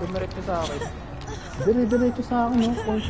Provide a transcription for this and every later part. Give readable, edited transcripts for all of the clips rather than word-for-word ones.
Dumiretso sa akin. Dire-diretso sa akin, no? Point.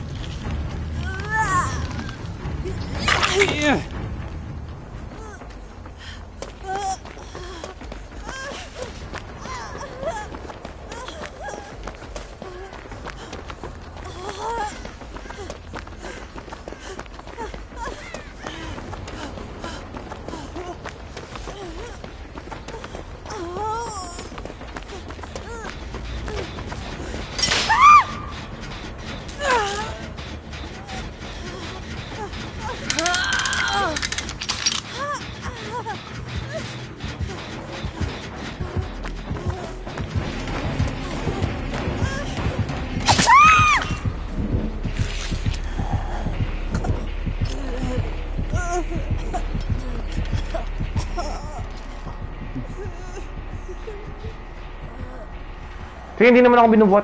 Sige, hindi naman ako binubuhat.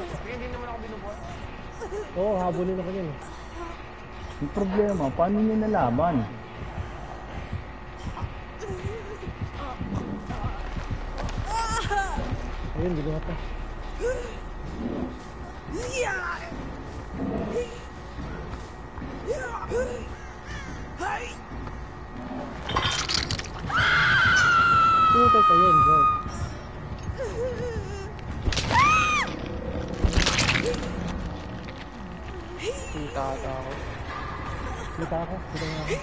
Oo, habulin ako yun. Yung problema, paano niya nalaman? Ayun, binuhat na. Puta ka yun, George. Kita ata ako. Kita ako, kita nga ako.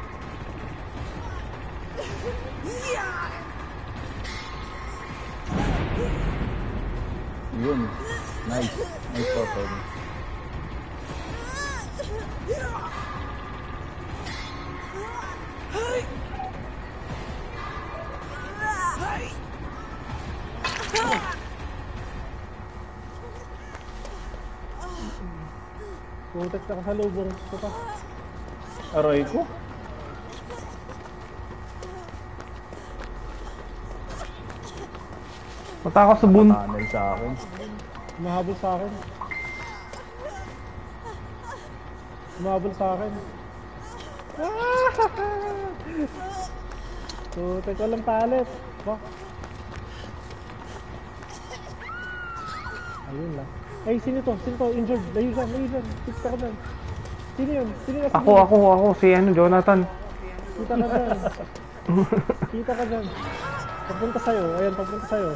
Yun. Nice. Nice totem. Putak na kasalubong ko pa. Aroy ko? Mata ako sa bun. Tunnel sa akin. Mahabol sa akin. Mahabol sa akin. Putak, walang palit. Bak. Ayun lang. Ay, sino to? Sino to? Injured. Layo dyan, layo dyan. Kita ka dyan. Sino yun? Sino yun? Ako. Si ano, Jonathan. Kita ka dyan. Kita ka dyan. Papunta sa'yo. Ayan, papunta sa'yo.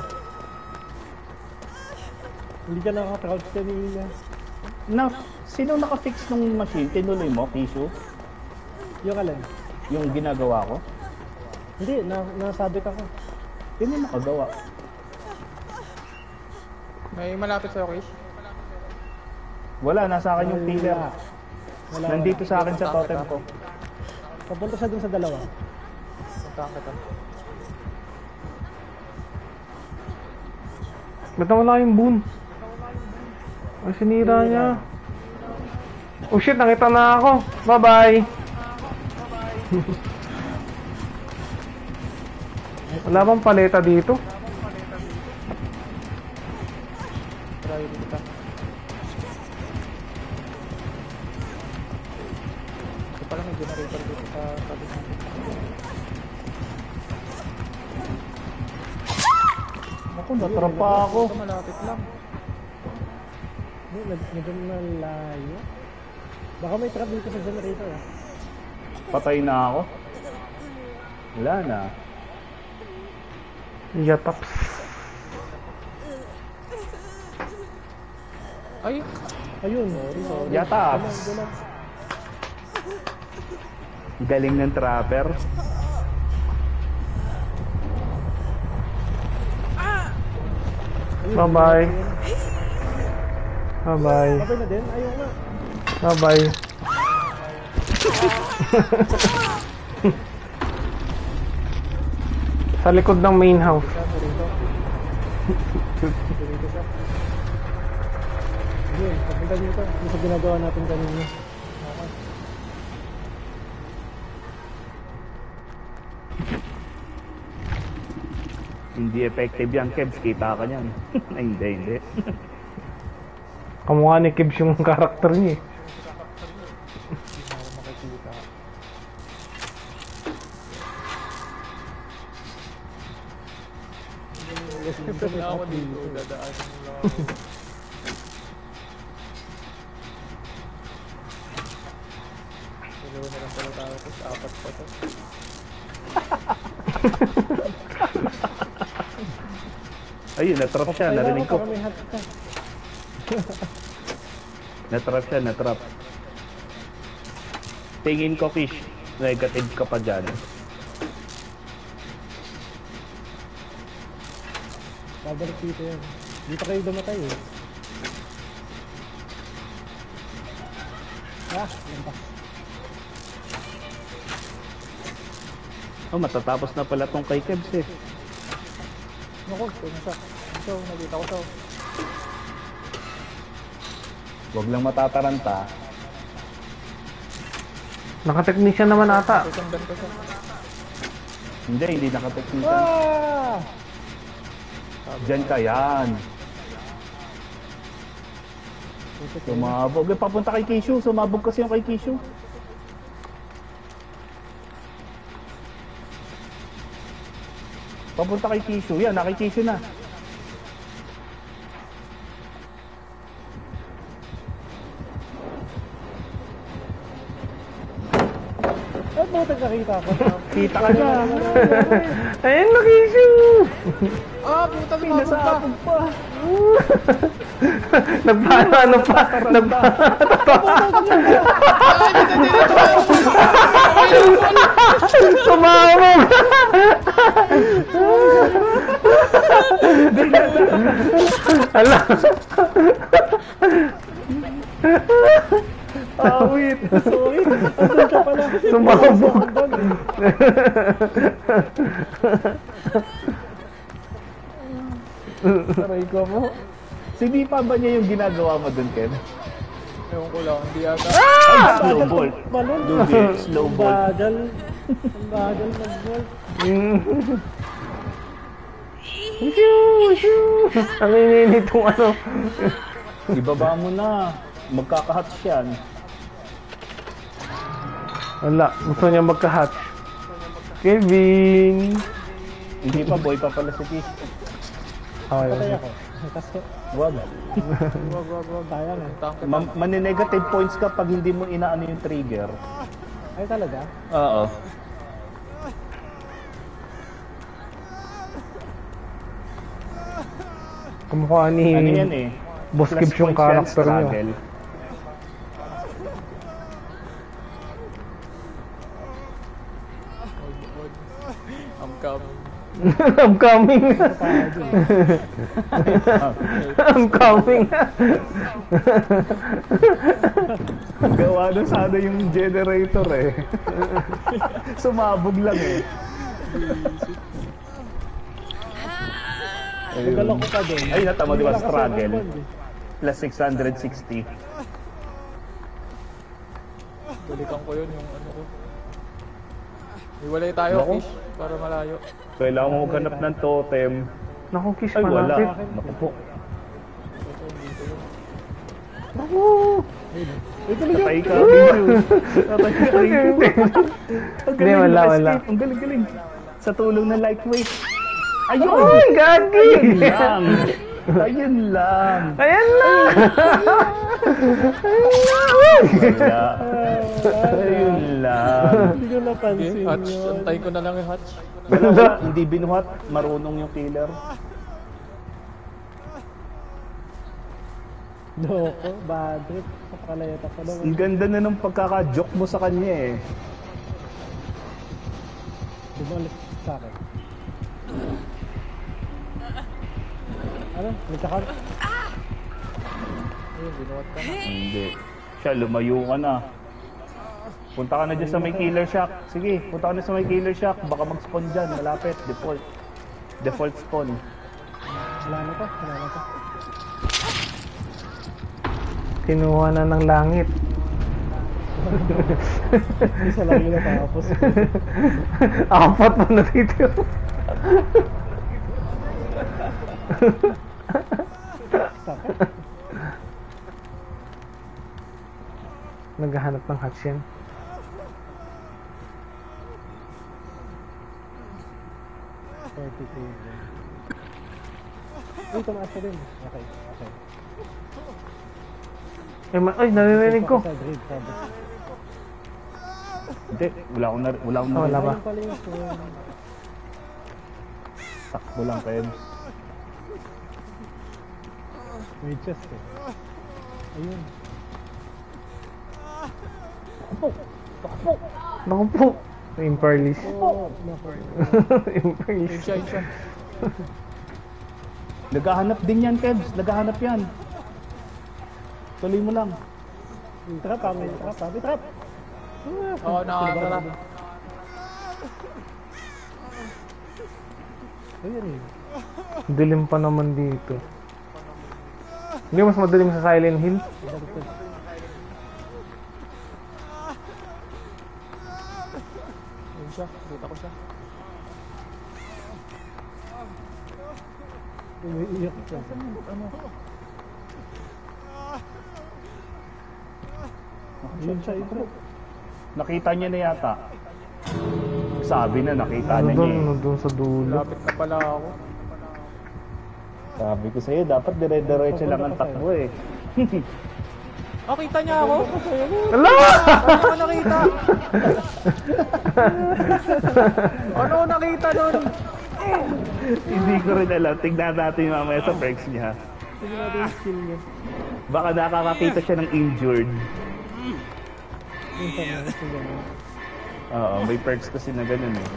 Hindi ka nakaka-crouch kanina. Sino naka-fix nung machine? Tinuloy mo, Kishu? Yung alin? Yung ginagawa ko? Hindi, nasabit ako. Sino nakagawa? May malapit sa'yo, Chris? Wala, nasa akin yung pillar. Nandito sa akin sa totem ko. Papunta siya dun sa dalawa. Punta kita. Ba't nawala yung boon? Ay, sinira niya. Oh shit, nakita na ako. Bye-bye. Wala bang paleta dito? Try kita. Ito pala may generator dito sa tabi natin. Ako, natrapa ako. Ito malapit lang. Medyo malayo. Baka may trap dito sa generator. Patay na ako. Wala na. Yataps. Ay! Ayun. Yataps. Galing ng trapper. Bye-bye. Bye-bye. Okay na din? Ayaw na. Bye-bye. Sa likod ng main house. Dito siya. Ayun, papunta dito. Yung sa ginagawa natin kanina. Hindi effective yan, Kebs. Kita ka niyan. Ay, hindi. Kamukha ni Kibs yung karakter niya eh. Wala ako dito. Dadaanin mo lang ako. Ayun, natrap siya, Kailangan narinig ko. para may hat ka. Natrap siya, natrap. Tingin ko, Kish, negative ka pa dyan. Babalik dito yan. Dito kayo dumatay eh. Lampas. Oh, matatapos na pala tong kay Kebs eh. Naku, kaya siya. Ito, nakita ko siya. Huwag lang matataranta. Naka-technician naman ata. Isang ganito siya. Hindi nakateknikan. Ah! Diyan ka yan. Sumabog. Eh, papunta kay Kishu. Sumabog kasi yung kay Kishu. Papunta kay Kishu. Yan, nakikishu na. Ay, buti nakita ko. Kita ka na. Ayun, nakising! Ah, puta, lumabog pa. Nagpaano pa? Sumabog! Ala! Awit. Sorry. Andun ka pala. Sumabog! Aray ko mo. Sinipa ba niya yung ginagawa mo dun, Ken? Ewan ko lang, hindi yata. Slow bolt. Balon. Lugi, slow Ang bolt. bagal. Ang bagal mag-bolt. Ang ininit yung ano. Ibaba mo na. Magkakahatch yan. Wala, gusto niya magka-hatch. Kevin! Hindi pa, boy pa pala si Kish. Okay, Patay ako. Kasi, Wag. Wag. sayang eh. Tangke. Mani-negative points ka pag hindi mo inaano yung trigger. Ay talaga? Oo. kumukha ni Ano yan eh? Boss Plus Gibbs yung points yan, character niya. struggle. I'm coming. I'm coming! I'm coming! Gawa na sana yung generator eh. Sumabog lang eh. Nagala ko pa din. Ay, natama di ba Hindi lang kasi struggle? mag-bolt eh. Plus 660. Balikan ko yun, yung ano ko. Iwalay tayo, Naku. Fish, para malayo. Kailangan mo maghanap ng totem. Naku, kiss Ay, wala. malapit. Naku po. Patay ka, Binju. Patay ka, Binju. Ang Hindi, wala, naka-escape. wala. Ang galing-galing. Sa tulong ng lightweight. Ayun! Ay, gagi! Ayun lang. Ayun lang. Ayan na! Wala. Ayun lang. Hindi ko napansin Okay, hatch. yun. Antayin ko na lang yung hatch. Wala. Hindi binuhat. Marunong yung killer. Loko, bad trip. Pakalayata pa daw. Ang ganda na ng pagkaka-joke mo sa kanya eh. Bumalik sa akin. Ano? Nagkakar... Ayun, binuhat ka na. Hindi. Siya, lumayo ka na. Punta ka na dyan sa may killer shack. Sige, punta ka na sa may killer shack. Baka mag-spawn dyan. Malapit. Default. Default spawn. Wala na pa. Kinuha na ng langit. Isa lang yun natapos. Apat pa natitira. Sakit. Naghahanap ng hatch yan. Uy, tumaas ka din. Okay. Ay, naririnig ko. Sa grid, sabi. Hindi, wala akong Wala narinig. ba? Ayun pala yung phone. Takbo lang, Kebs. May chest eh. Ayun. Naku po. Imperialist. Oh, nako. Yun Imperialist. siya, yun siya. Naghahanap din yan, Kebs. Naghahanap yan. Tuloy mo lang. May trap ah, may trap ah. May trap! Oo, nakakatara. Ayun eh. Dilim pa naman dito. Hindi mas madilim sa Silent Hill. Yun siya, kita ko siya. Umiiyak siya. Ayun siya, yun siya. Nakita niya na yata. Sabi na, nakita na niya. Ano doon sa dulo. Lapit na pala ako. Sabi ko sa'yo, dapat dire-diretso lang ang takbo eh. Oh, kita niya ako? Ala! Ano ko nakita? Ano ko nakita nun? Hindi ko rin alam. Tignan natin mamaya sa perks niya. Tignan natin yung skill niya. Baka nakakakita siya ng injured. Yung sa mga skill niya. Oo, may perks kasi na ganun eh.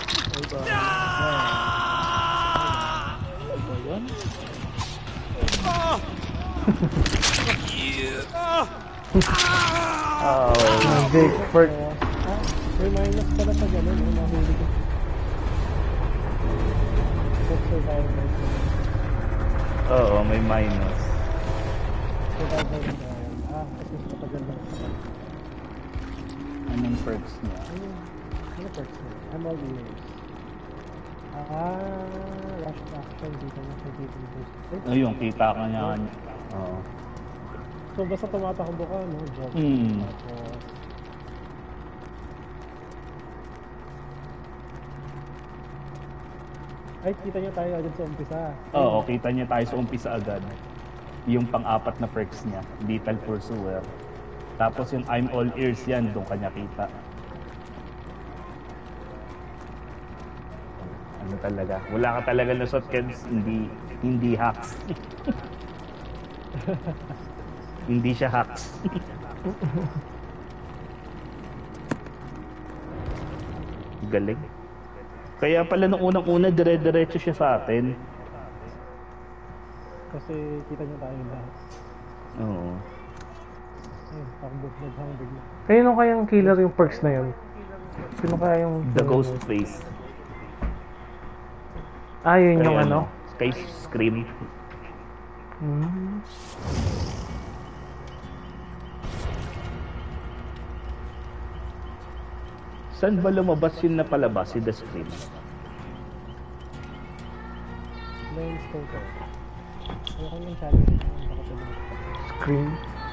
Jake Perk. May minus pala sa gano'n, yung nahuli ko. Survivor. Oo, may minus. Survivor na yan. Kasi mas matagal lang. Anong perks niya? Ano perks niya? I'm all ears. Rush action dito na sa dito. Ayun, kita ka niya. Oo. So basta tumatakbo ka, no? Jog. Tapos... Ay, kita niyo tayo agad sa umpisa. Oo, kita niya tayo sa umpisa agad. Yung pang-apat na perks niya, Lethal Pursuer. Tapos yung I'm all ears yan, doon kanya kita. Ano talaga? Wala ka talaga lusot, Keds. Hindi hacks. Hindi siya hacks. Galing. Kaya pala nung unang-una, dire-diretso siya sa atin. Kasi kita niyo tayo lahat. Oo. Ayun, takbo, naghang bigla. Kaya kayang killer yung perks na yun? Sino kaya yung... The Ghost Face. Ah, yun yung Kaya ano? Kay Scream. Hmm. Saan ba lumabas yun na palabas si The Scream? Lens total. Ayoko yung challenge. Baka pwede mo. Scream.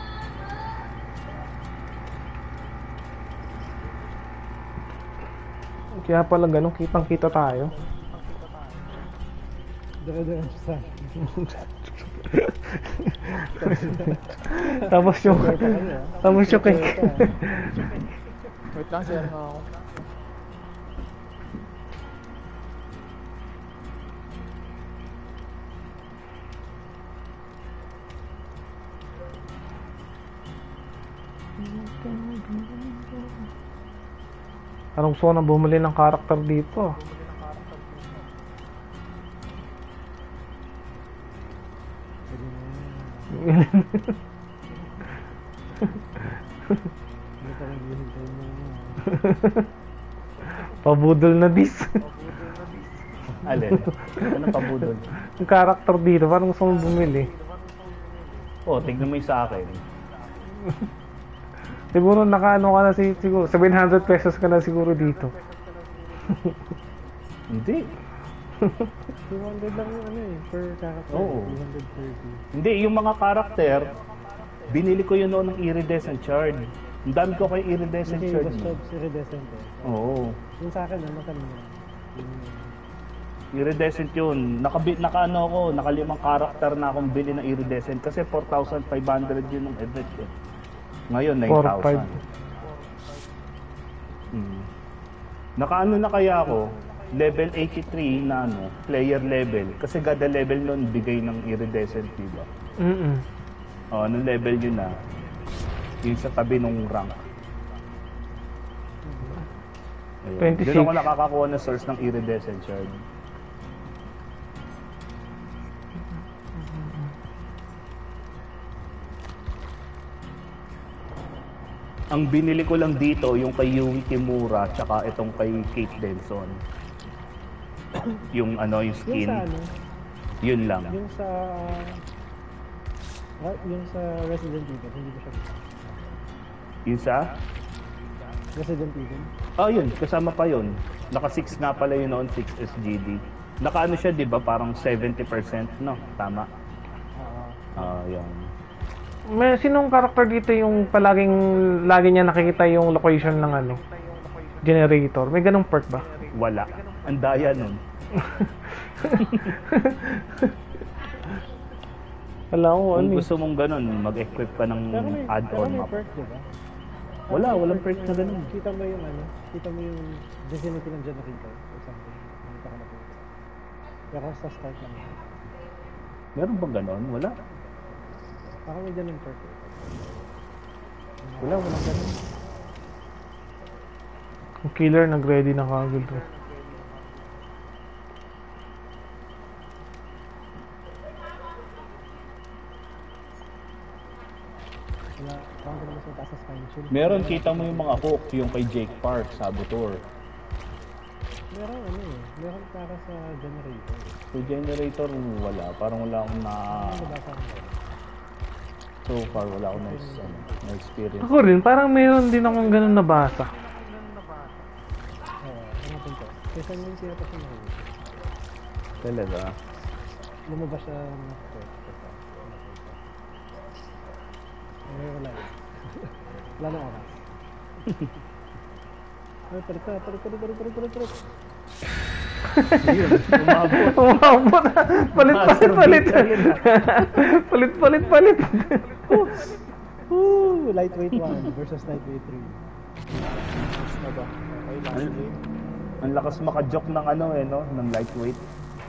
Kaya pala ganun, kitang-kita tayo. Dire-diretso sa Tapos yung... Tapos yung kay... Wait lang, share nga ako. Anong gusto ko na bumili ng karakter dito? Hindi pa rin hinintay mo. Pabudol na dis. Alin? Ano pabudol? Yung karakter dito, parang gusto mong bumili. Oh, tignan mo yung sa akin. Siguro nakaano ka na siguro 700 pesos ka na siguro dito. Hindi. 200 lang yung ano eh, per character. Oo. 230. Hindi, yung mga karakter, binili ko yun noon ng iridescent shard. Ang dami ko kay iridescent Kasi shard. Ghost Jobs iridescent eh. Oo. Yung sa akin, ano kanina? Iridescent yun. Nakaano ako, nakalimang karakter na akong bili ng iridescent kasi 4,500 yun ng event eh. Ngayon, 9,000. 4,500. Nakaano na kaya ako, level 83 na ano, player level. Kasi gada level nun, bigay ng iridescent, diba? Oh, anong level yun na? Yung sa tabi nung rank. Ayun. 26. Doon ako nakakakuha ng source ng iridescent shard. Ang binili ko lang dito, yung kay Yui Kimura, tsaka itong kay Kate Denson. Yung ano, yung Yung skin. sa ano? Yun lang. Yung sa... yung sa Resident Evil, hindi ko siya gusto. Yun sa? Resident Evil. Oh, yun. Kasama pa yun. Naka 6 nga pala yun noon, 6 SGD. Naka ano siya, di ba? Parang 70%, no? Tama. Yun. May sinong karakter dito yung lagi niya nakikita yung location ng ano? Generator. May ganong perk ba? Wala. Ang daya nun. Wala ko Kung ano. gusto mong ganun, mag-equip ka ng Pero may add-on map. perk, diba? Walang perk na ganun. Kita mo yung ano, kita mo yung vicinity ng generator or something. Nakita ko na po. Pero sa start lang. Meron bang ganun? Wala. Baka may ganun perk. Walang ganun. Ang killer nag-ready na kagad to. Wala, baka ganun sa taas sa spine shield. Meron, kita mo yung mga hook, yung kay Jake Park, Saboteur. Meron ano eh, meron para sa generator. So generator, wala. Parang wala akong na... Ano ba sa So far, wala akong na experience. Ako rin, parang mayroon din akong ganun nabasa. Oo, ano po ito? Kaysa yung tinapos yung mga Talaga. lumabas siya ng perk. Wala yun. Wala na oras. Ay, palit. Ayun, umabot. Umabot na. Palit. Palit. Woo! Lightweight 1 versus lightweight 3. Na ba? Okay, last game. Ang lakas maka-joke ng ano eh, no? Ng lightweight.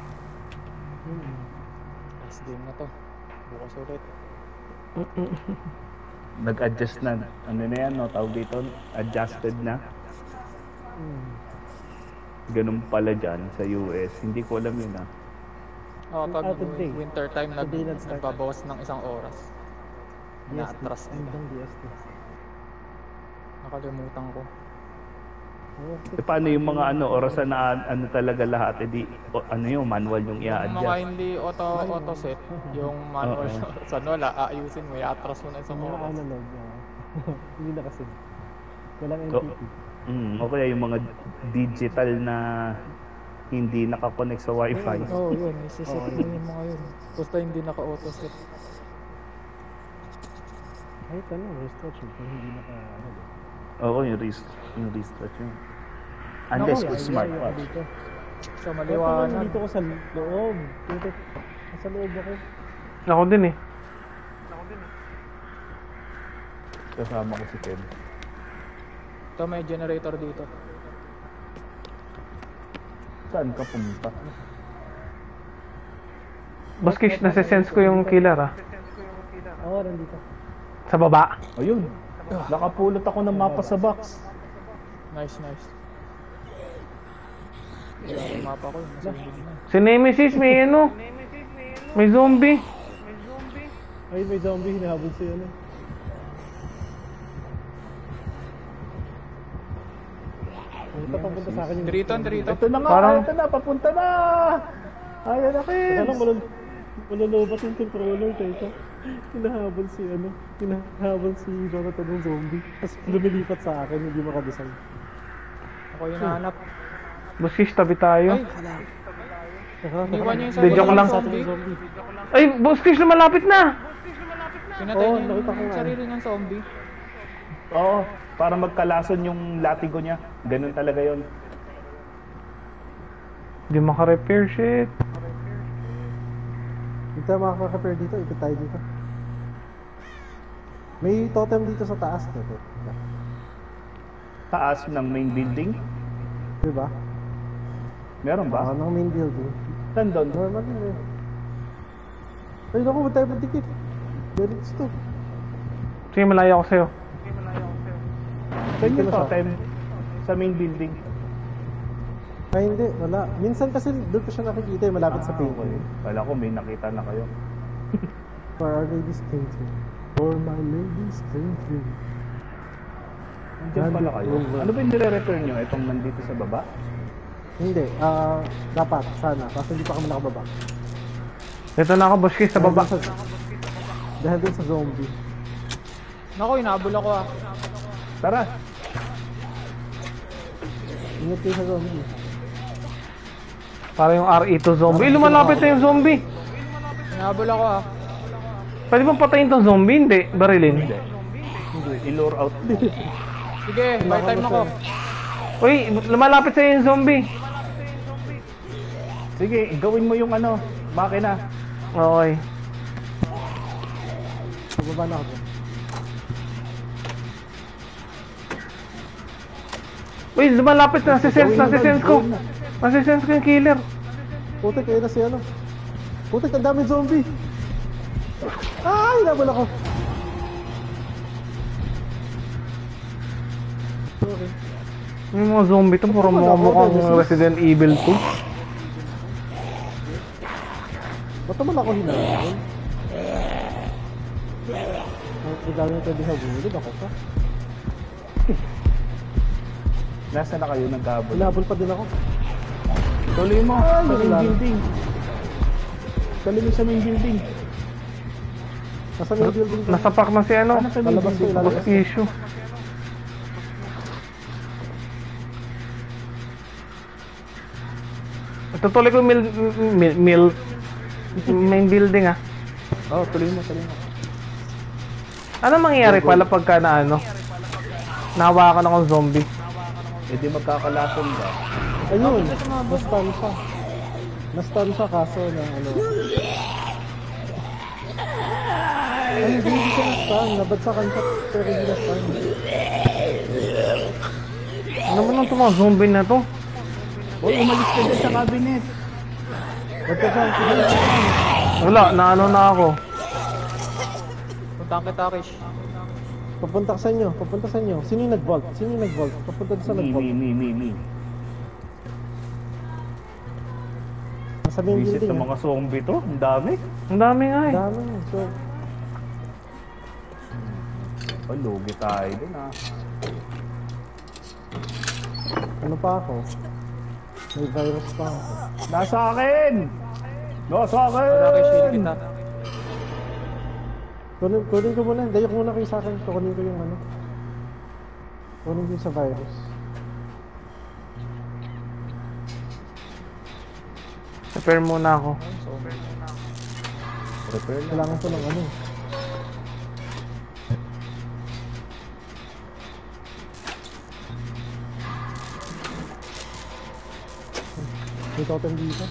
Last game na to. Bukas ulit. Nag-adjust na. Ano na yan, no? Tawag dito, adjusted na. Ganun pala dyan sa US. Hindi ko alam yun, ah. Pag today. winter time, Today nag-start. nagbabawas ng 1 oras. Na-atras nila. Hanggang DST. Nakalimutan ko. Eh, paano yung mga ano, orasan na ano talaga lahat? Eh di, ano yung manual yung Yung mga i-adjust? hindi auto set, yung manual sa wala, aayusin mo, i-atras mo na 1 Sa mga oras. analog, hindi na kasi. Walang So, NTP. o kaya yung mga digital na hindi nakakonect sa wifi. Oo, yun. Isiset mo yung mga yun. Basta hindi naka-auto set. Kahit ano, restretch kung hindi naka, ano ba? Oo, yung restretch yun. Unless Naku, with smartwatch. Dito. So, Kaya maliwanag. nandito ko sa loob. Dito, sa loob ako. Ako din eh. Kasama ko si Ken. Ito, may generator dito. Saan ka pumunta? Boskish, nasa-sense ko yung killer ah. Oo, nandito. Sa baba. Ayun. Nakapulot ako ng mapa sa box. Nice. Wala yung mapa ko. Nasa hindi na. Si Nemesis, may ano? May zombie. Ay, may zombie, hinahabol siya ano. Ito papunta sa akin yung... Dito. Ito na nga, Parang- ito na, papunta na! Ayan na, Ken! Alam, malulubat yung controller dito. Hinahabol si ano, hinahabol si Jonathan ng zombie. Tapos lumilipat sa akin, hindi makadesign. Ako yung nahanap. Boskish, tabi tayo. Ay, iniwan niya yung Di, joke lang. zombie. Ay, Boskish, lumalapit na! Pinatay Oo, niya nakita ko yung nga. sarili niyang zombie. Oo, para magkalason yung latigo niya. Ganun talaga yon. Di maka-repair, shit. Hindi tayo makaka-repair dito, ikot tayo dito. May totem dito sa taas. Dito. Taas ng main building. Diba? Meron ba? ng main building. Saan doon? Normal yun eh. Ay, naku, huwag tayo magdikit. Merits to. Sige, malayo ako sa'yo. Saan yung Dito na siya. totem? Sa main building. Ay, hindi. Wala. Minsan kasi doon ko siya nakikita eh, malapit sa painting. Okay. Kala ko may nakita na kayo. For our ladies painting. For my ladies painting. Nandiyan pala kayo. Ano ba yung nire-return nyo? Itong nandito sa baba? Hindi. Dapat. Sana. Kaso hindi pa kami nakababa. Dito na ako, Boski, sa baba. Dahil dun sa zombie. Naku, inabol ako ah. Tara! Ingat kayo sa zombie. Para yung RE2 zombie. Lumalapit na yung zombie. Inabol ako ah. Pwede bang patayin tong zombie? Hindi. Barilin. Hindi. I-lure out mo. Sige, buy time ako. Uy, lumalapit sa'yo yung zombie. Sige, gawin mo yung ano, makina. Okay. Pababa na ako. Uy, lumalapit na. Nasisense ko. Nasisense ko yung killer. Putik, kayo na si ano. Putik, ang daming zombie. Ay, nabal ako. Okay. Yung mga zombie to, puro mga mukhang Resident Evil 2. Ba't naman ako hinahan? Ang dami na pwede habulid, ako pa. Nasa na kayo nagkabot? Hinabol pa din ako. Tuloy mo sa main wala. building. Tuloy mo sa main building. Nasa may building ko. Nasapak na si ano. Nasa main Palabas ko, building. ilalabas. Boss issue. Tutuloy ko yung main building ah. Oh, tuloy mo, tuloy mo. Ano mangyayari pala pagka na ano? Nahawakan akong zombie. E di magkakalason ka. Ayun, na-stun siya. Na-stun siya kaso na ano. Ay, hindi siya na-stun. Nabagsakan siya pero hindi na-stun. Ano man itong mga zombie na to? Hoy, umalis ka dyan sa cabinet. Nagkasaan siya. Wala, naano na ako. Puntang kita, Kish. Papunta ka sa inyo, papunta sa inyo. Sino yung nag-vault? Sino yung nag-vault? Papunta sa Me. nag-vault. Nasa main Visit building. ng mga zombie to. Ang dami. Ang dami nga eh. Dami. So, Oh, lugi tayo dun ah. ano pa ako? May virus pa ako. Nasa akin! Nasa Wala Kish, heal akin! kita. Kunin ko muna. Dayok muna kayo sa akin. Kunin ko yung ano. Kunin ko yung sa virus. Prepare muna ako. Repair lang. Kailangan ko ng ano. May totem dito.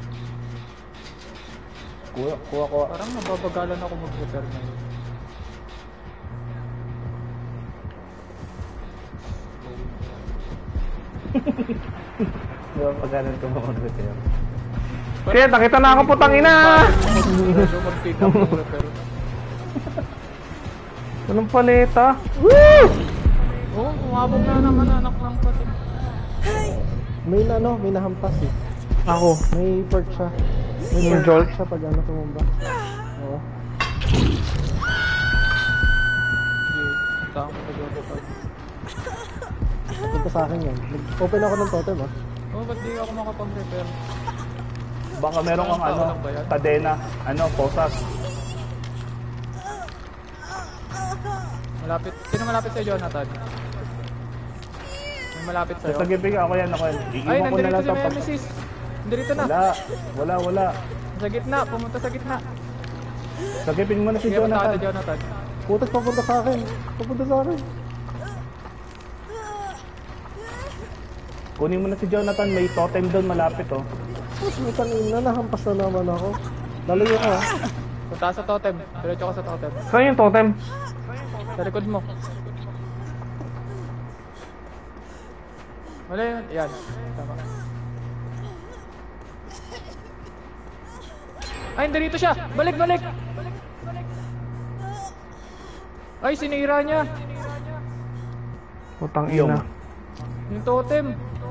Kuha. Parang nababagalan ako mag-repair na yun. Di ba pagkanan ko mga repair? Shit, nakita na ako putang ina! Medyo mag-pick up ng repair. Anong paleta? Oo, umabog na naman anak ng pati. May na ano, may nahampas eh. Ako. May perk siya. May Yung perk jolt? siya pag ano tumumba. Oo. Tama ko mag-repair. Punta sa akin yan. Open ako ng totem ah. Oo, ba't di ako makapag-repair? Baka meron kang ano, kadena, ano, posas. Malapit. Sino malapit sa'yo, Jonathan? May malapit sa'yo? Sasagipin ako yan. Ay, Iiwan ko na nandito lang si sa pag... Nemesis. Nandito na. Wala. Sa gitna, pumunta sa gitna. Sagipin mo na si Sige, punta ka Jonathan. na, Jonathan. Putak papunta sa akin. Papunta sa akin. Kunin mo na si Jonathan. May totem doon malapit oh. Push, may kanina. Nahampas na naman ako. Lalayo ka ah. Punta ka sa totem. Diretso ka sa totem. Saan yung totem? Sa likod mo. Wala yun. Yan. Tama. Ay, nandito siya! Balik, balik! Ay, sinira niya! Putang Yung. ina. Yung totem!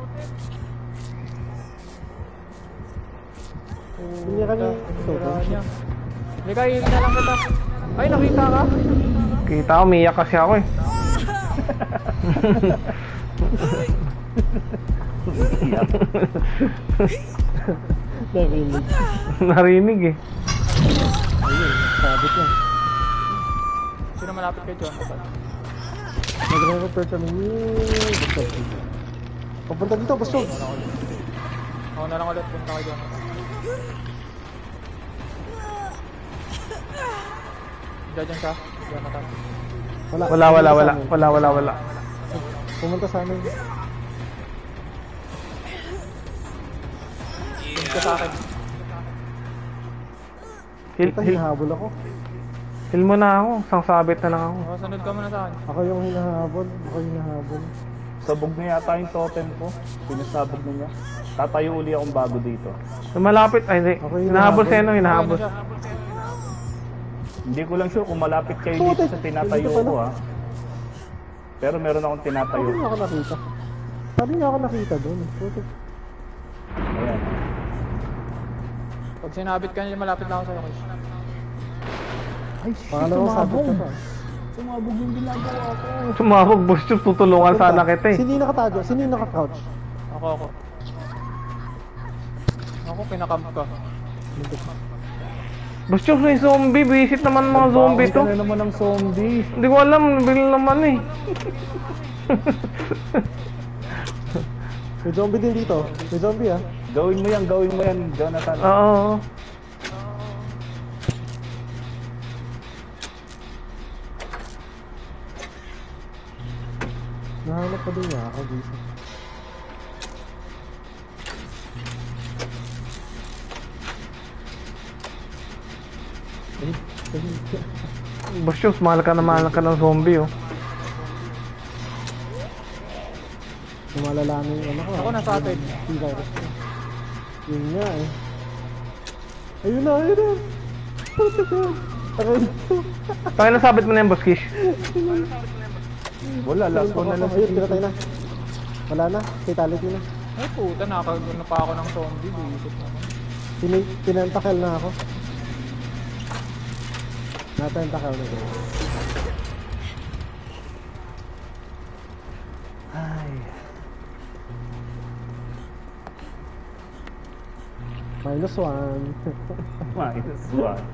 Hindi ka niya ito. Sinira niya. Halika, heal na lang kita. Ay, nakita ka? Kita ko, umiyak kasi ako eh. Narinig. Narinig eh. Ayun, sabit lang. Sino malapit kay Jonathan? Nagre-repair kami. Papunta dito, Bustog. Ako na lang ulit, punta kay Jonathan. Diyan siya, Jonathan. Wala. Pumunta sa amin. Punta sa akin. Heal, Ito, heal, hinahabol ako. heal mo na ako. Sang sabit na lang ako. Oh, sunod ka muna sa akin. Ako yung hinahabol. Sabog na yata yung totem ko. Pinasabog na niya. Tatayo uli akong bago dito. Malapit, ay hindi. Ako yung Hinahabol sa'yo, no? Okay Hinahabol. na siya. Hindi ko lang sure kung malapit kayo dito sa tinatayo ko ha. Pero meron akong tinatayo. Paano niya ako nakita? Paano niya ako nakita doon? Putik. Ayan. Pag sinabit ka niya, malapit lang ako sa'yo, Kish. Ay, shit, Pangalawang sabit ka sumabog. pa. Sumabog yung ginagawa ko. Sumabog, boss, Chub. Tutulungan sana kita eh. Sino yung nakatago? Sino yung nakacrouch? Ako. Ako, kinakamp ka. Boss, Chub, may zombie. Visit naman mga zombie to. Nagbaon ka na naman ng zombie. Hindi ko alam, nabili naman eh. May zombie din dito. May zombie ah. Gawin mo yan, Jonathan. Oo. Nahanap pa din niya ako dito. Boss, Chub, mahal ka ng zombie oh. Lumalala na yung ano ko. Ako, nasa atin. Yung virus ko. Yun nga eh. Ayun na. Putik yan. Aray dito. Pakailan sabit mo na yan, boss Kish? Wala, last one na lang. Ayun, pinatay na. Wala na. Fatality na. Ay, puta, nakagano pa ako ng zombie. Bisit naman. Pinantakal na ako. Napentakal na guys. Ay. -1. Minus one.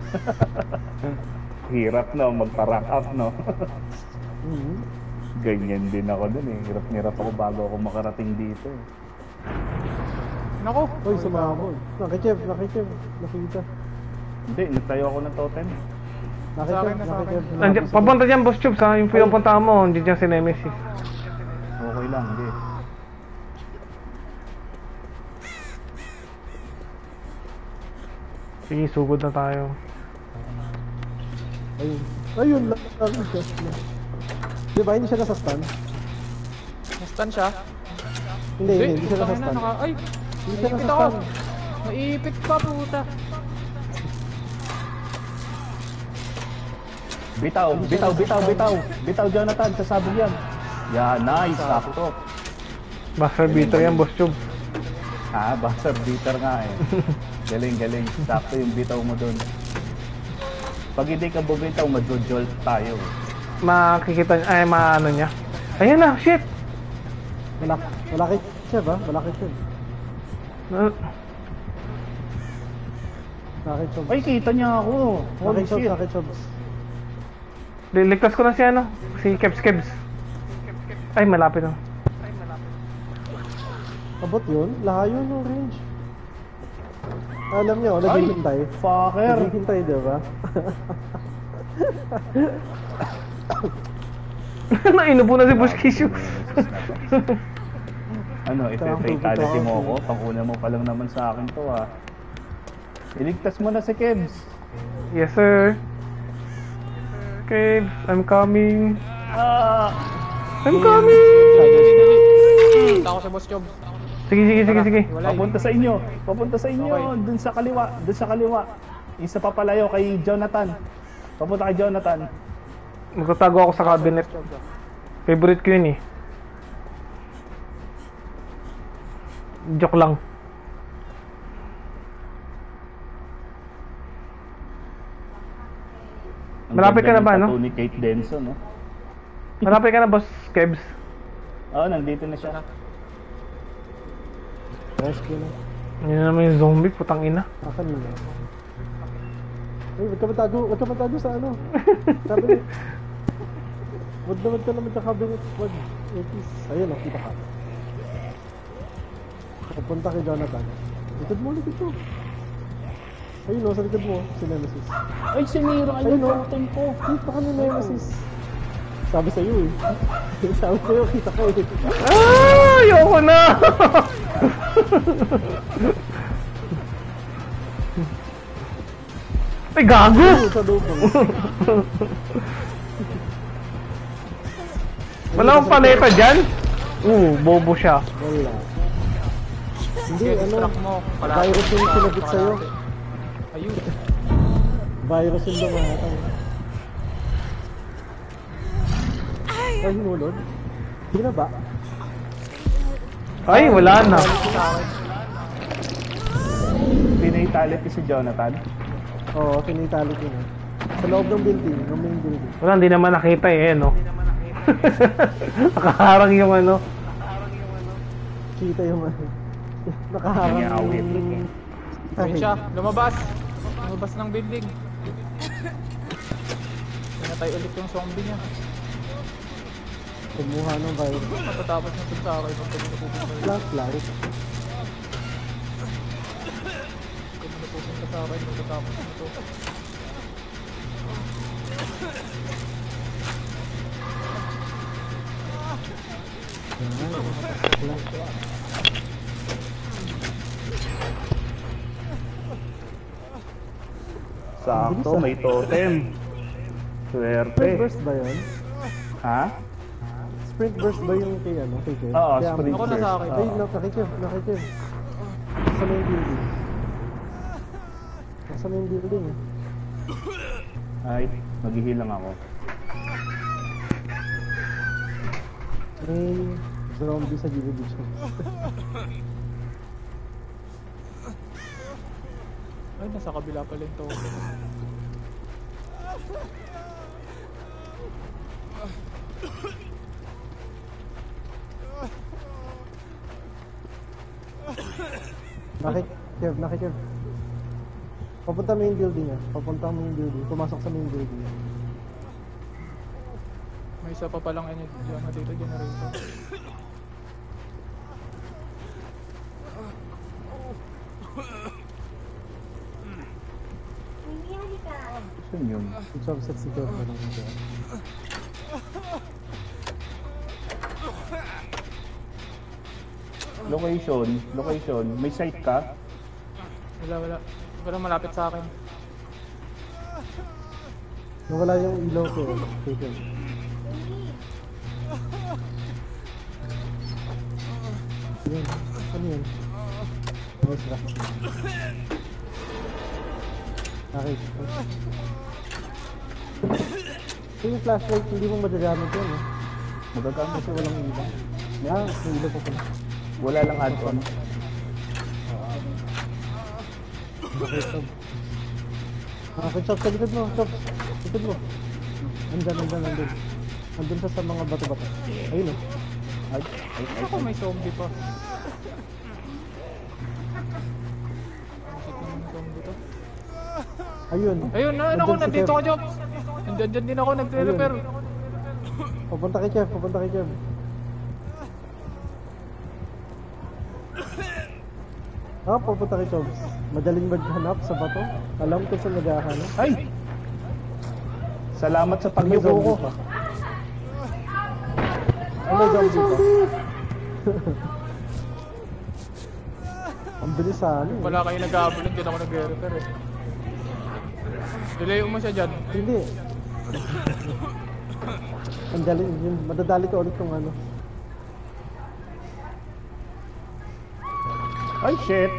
Hirap no, magpa-rank up no. Mhm. Ganyan din ako dun eh. Hirap ako bago ako makarating dito eh. Naku! Uy, sumabog. Nakita. Hindi, nagtayo ako ng totem. Sa akin, sa akin. Nandiyan, papunta dyan, boss Chub, sa yung pinupuntahan mo. Hindi dyan si Nemesis. Okay lang, hindi. Sige, sugod na tayo. Ayun lang. Di ba, hindi siya nasa-stun? Nastan siya? Hindi siya putang ina, nasa-stun. Ay! Hindi siya Naipit ako! nasa-stun. Naipit pa, puta! Bitaw, Jonathan, sasabog yan. Yeah, nice, sakto. Basta beater yan, boss Chub. Buzzer beater nga eh. Galing. Sakto yung bitaw mo dun. Pag hindi ka bumitaw, madjo-jolt tayo. Makikita niya, ay maano niya. Ayan na, shit! Malaki siya ba? Malaki siya. Na- Nakit siya. Ay, kita niya ako. Holy shit. Nakit siya. Liligtas ko na si ano, si Kebs. Ay, malapit na. Abot yun? Layo yung range. Alam niyo, naghihintay. Fucker. Naghihintay, di ba? Nainubo na si Boss Kishu. Ano, fatality mo ako? Panguna mo pa lang naman sa akin to ah. Iligtas mo na si Kebs. Yes, sir. Kebs, I'm coming. I'm coming! Punta ako sa Boss Job. Sige, sige, sige, sige. Wala Papunta sa inyo. Papunta sa inyo. Okay. Dun sa kaliwa. Dun sa kaliwa. Yung sa papalayo kay Jonathan. Papunta kay Jonathan. Magtatago ako sa cabinet. Favorite ko yun eh. Joke lang. Ang Malapit ka ganda na ba, ng no? tattoo ni Kate Denson, no? Malapit ka na, boss Kebs. Oo, nandito na siya. Rescue na. Yun na naman yung zombie, putang ina. Akan mo na. Ay, wag ka matago sa ano. Cabinet. Wag naman sa cabinet. Wag. Etis. Ayun, nakita ka. Papunta kay Jonathan. Likod mo ulit ito. Ayun o, sa likod mo, si Nemesis. Ay, sinira kayo Ayun o, totem ko. kita ka ni Nemesis. Sabi sa'yo eh. Sabi sa'yo, kita ka eh. Ah, ayoko na! Ay, gago! Ayun, sa loob mo. Wala akong paleta dyan? Bobo siya. Wala. Hindi, Sige, ano, distract mo. Palapit virus yung sa- sinabit sa'yo. Ayun. Virus yung lumahatang. Ay, hinulog? Hindi na ba? Ay, wala na. Pinaitality si Jonathan. Oo, tinitali ko na. Sa loob ng building, ng main building. Wala, hindi naman nakita eh, no? Nakaharang yung ano. Kita yung ano. Nakaharang Nangyawit. Ayun siya. Lumabas. Lumabas ng building. Pinatay ulit yung zombie niya. Kumuha ng virus. Matatapos na sa akin. Kung kami napupunta yun. Flashlight. Kung napupunta sa akin. Matatapos na ito. Sakto, may totem. Sprint Swerte. burst ba yun? Ha? Sprint burst ba yung kay ano? Kay Kev? Oo, Kaya- sprint Ako na sa akin. Ay, nakikev. Sa main building. Nasa main building eh. Ay, maghihilang ako. May zombie sa gilid dito. Ay, nasa kabila pala yung token. Nakikev. Papunta main building ah. Papunta main building. Pumasok sa main building. May isa pa palang ano dito, generator. Saan yun? Subset si Kev na lang ito. Location. May site ka? Wala. Walang malapit sa akin. Nawala yung ilaw ko eh. Kay Kev. Yun. Ano yun? Nice rock. Okay. So yung flashlight, hindi mo madagamit yun eh. Magagamit. Kasi walang ilaw. May ilaw pa pala. Wala lang add-on. Okay, Chob. Okay, Chob, sa likod mo, Chob. Likod mo. Andun. Andun sa mga bato-bato. Ayun oh. Ay. Ako may zombie pa. Bakit naman zombie to? Ayun. Ayun, ano Andun ako, si nandito Kev. ka, Job. Nandyan din ako, nagre-repair. Papunta kay Kev. Papunta kay Chobs. Madaling maghanap sa bato. Alam ko saan naghahanap. Ay! Salamat sa May pagyuko ko. zombie pa. May zombie pa. Ang bilis sa ano. Wala kayo nag-aabol, hindi ako nagre-repair eh. Delayo mo siya dyan. Hindi. Ang galing yun. Madadali ka ulit kung ano. Ay, shit.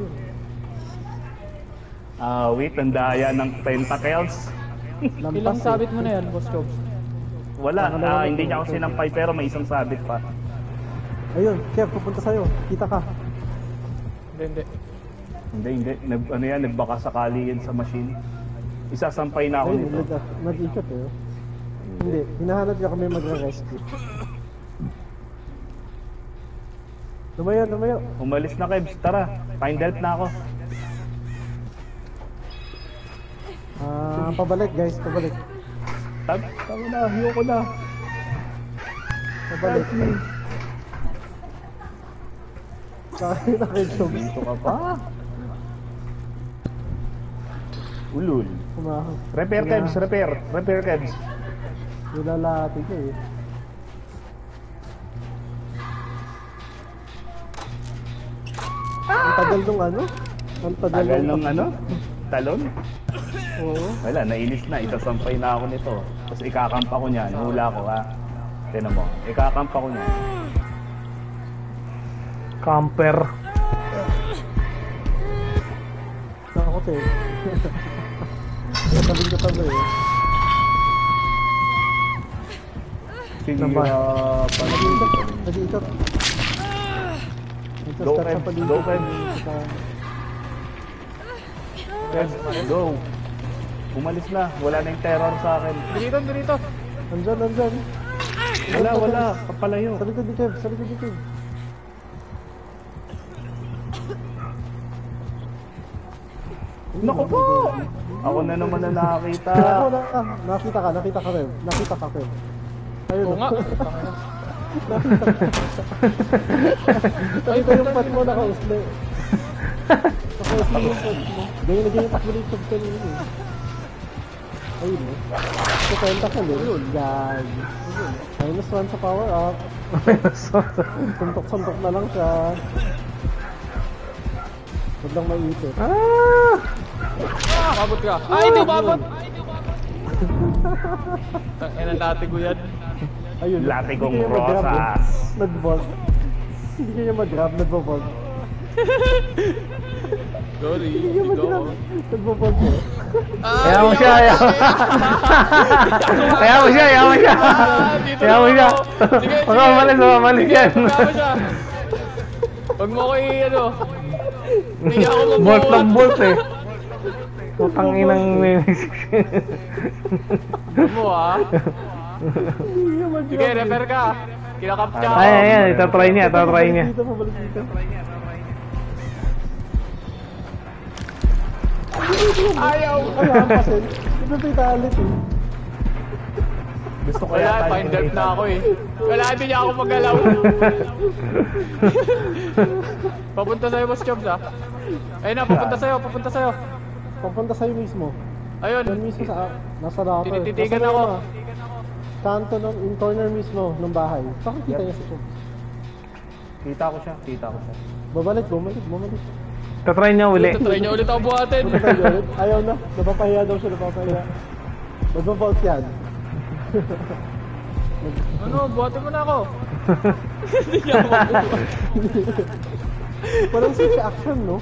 Wait, ang daya ng tentacles. Ilang sabit mo na yan, Boss Jobs? Wala, hindi niya ako sinampay pero may isang sabit pa. Ayun, Kev, pupunta sa'yo. Kita ka. Hindi. Ano yan, nagbaka sakali yan sa machine. Isasampay na ako Ayun, nito. nag-ikot eh. Hindi, hinahanap niya kami magre-rescue. Lumayo. Umalis na, Kebs. Tara, find help na ako. Pabalik guys, pabalik. Tama na, ayoko na. Pabalik. Kaya na kay Jobs. Dito ka pa. Ulul. Kumahang. Repair, Kebs, repair. Repair, Kebs. Nilalati ko eh. Ang tagal nung ano? Ang Tagal nung ano? Talon? Oo. Wala, nainis na. Isasampay na ako nito. Tapos ikakampa ko niyan. Hula ko, ha. Tinan mo. Ikakampa ko niyan. Camper. Nakakot eh. Sasabihin ko tabi eh. Sige, Naman. Nag-iikot. Go, Kev. Go, Kev. Kebs, go. Umalis na. Wala na yung terror sa akin. Dito. Nandyan. Wala. Kapalayo. Sa likod ni Kev, sa likod ni Kev. Naku po! Ako na naman na nakakita. Ako na, nakita ka Kev. Nakita ka Kev. Ayun. Oo nga. Nakita yung pat mo, naka-usli. Naka-usli yung pat mo. Ganyan takbo na yung tub ka niyo eh. Ayun eh. So, kwenta ka din. Yan. -1 sa power up. Suntok-suntok na lang siya. Huwag lang maiipit. Mabot ka. Ay, hindi umabot! Tangina natin ko yan. Ayun. Lati kong Hindi kayo mag-grab, eh. rosas. Nag-vault. Hindi kayo mag-grab, nagvo-vault. Sorry. Hindi kayo mag-grab. Nagvo-vault eh. Kaya mo siya. Kaya mo siya. Sige. Umalis yan. Huwag mo ko ano. Hindi ako mabuhat. Bolt ng bolt eh. Putang inang Huwag mo ah. Sige, repair ka. Kinakapcha ako. Ayan, itatry niya. Dito, pabalik dito. Ayaw. Ay, hampasin. Ito fatality eh. Gusto ko Wala, yata find yung help na ako eh. Wala, hindi niya ako magalaw. Papunta sa'yo, Boss Jobs ah. Ayun na, papunta sa'yo. Papunta sa'yo mismo. Yan Ayun. mismo sa... Nasa locker. Tinititigan Nasa ako. ano, kanto ng in corner mismo ng bahay. Saan kita niya sa Jobs? Kita ko siya. Bumalik. Tatry niya uli. Try niya ulit ako buhatin. Punta tayo ulit. Ayaw na. Napapahiya daw siya. Magpa-vault yan. Ano, buhatin mo na ako. Hindi niya ako mabuhat. Parang switch action, no?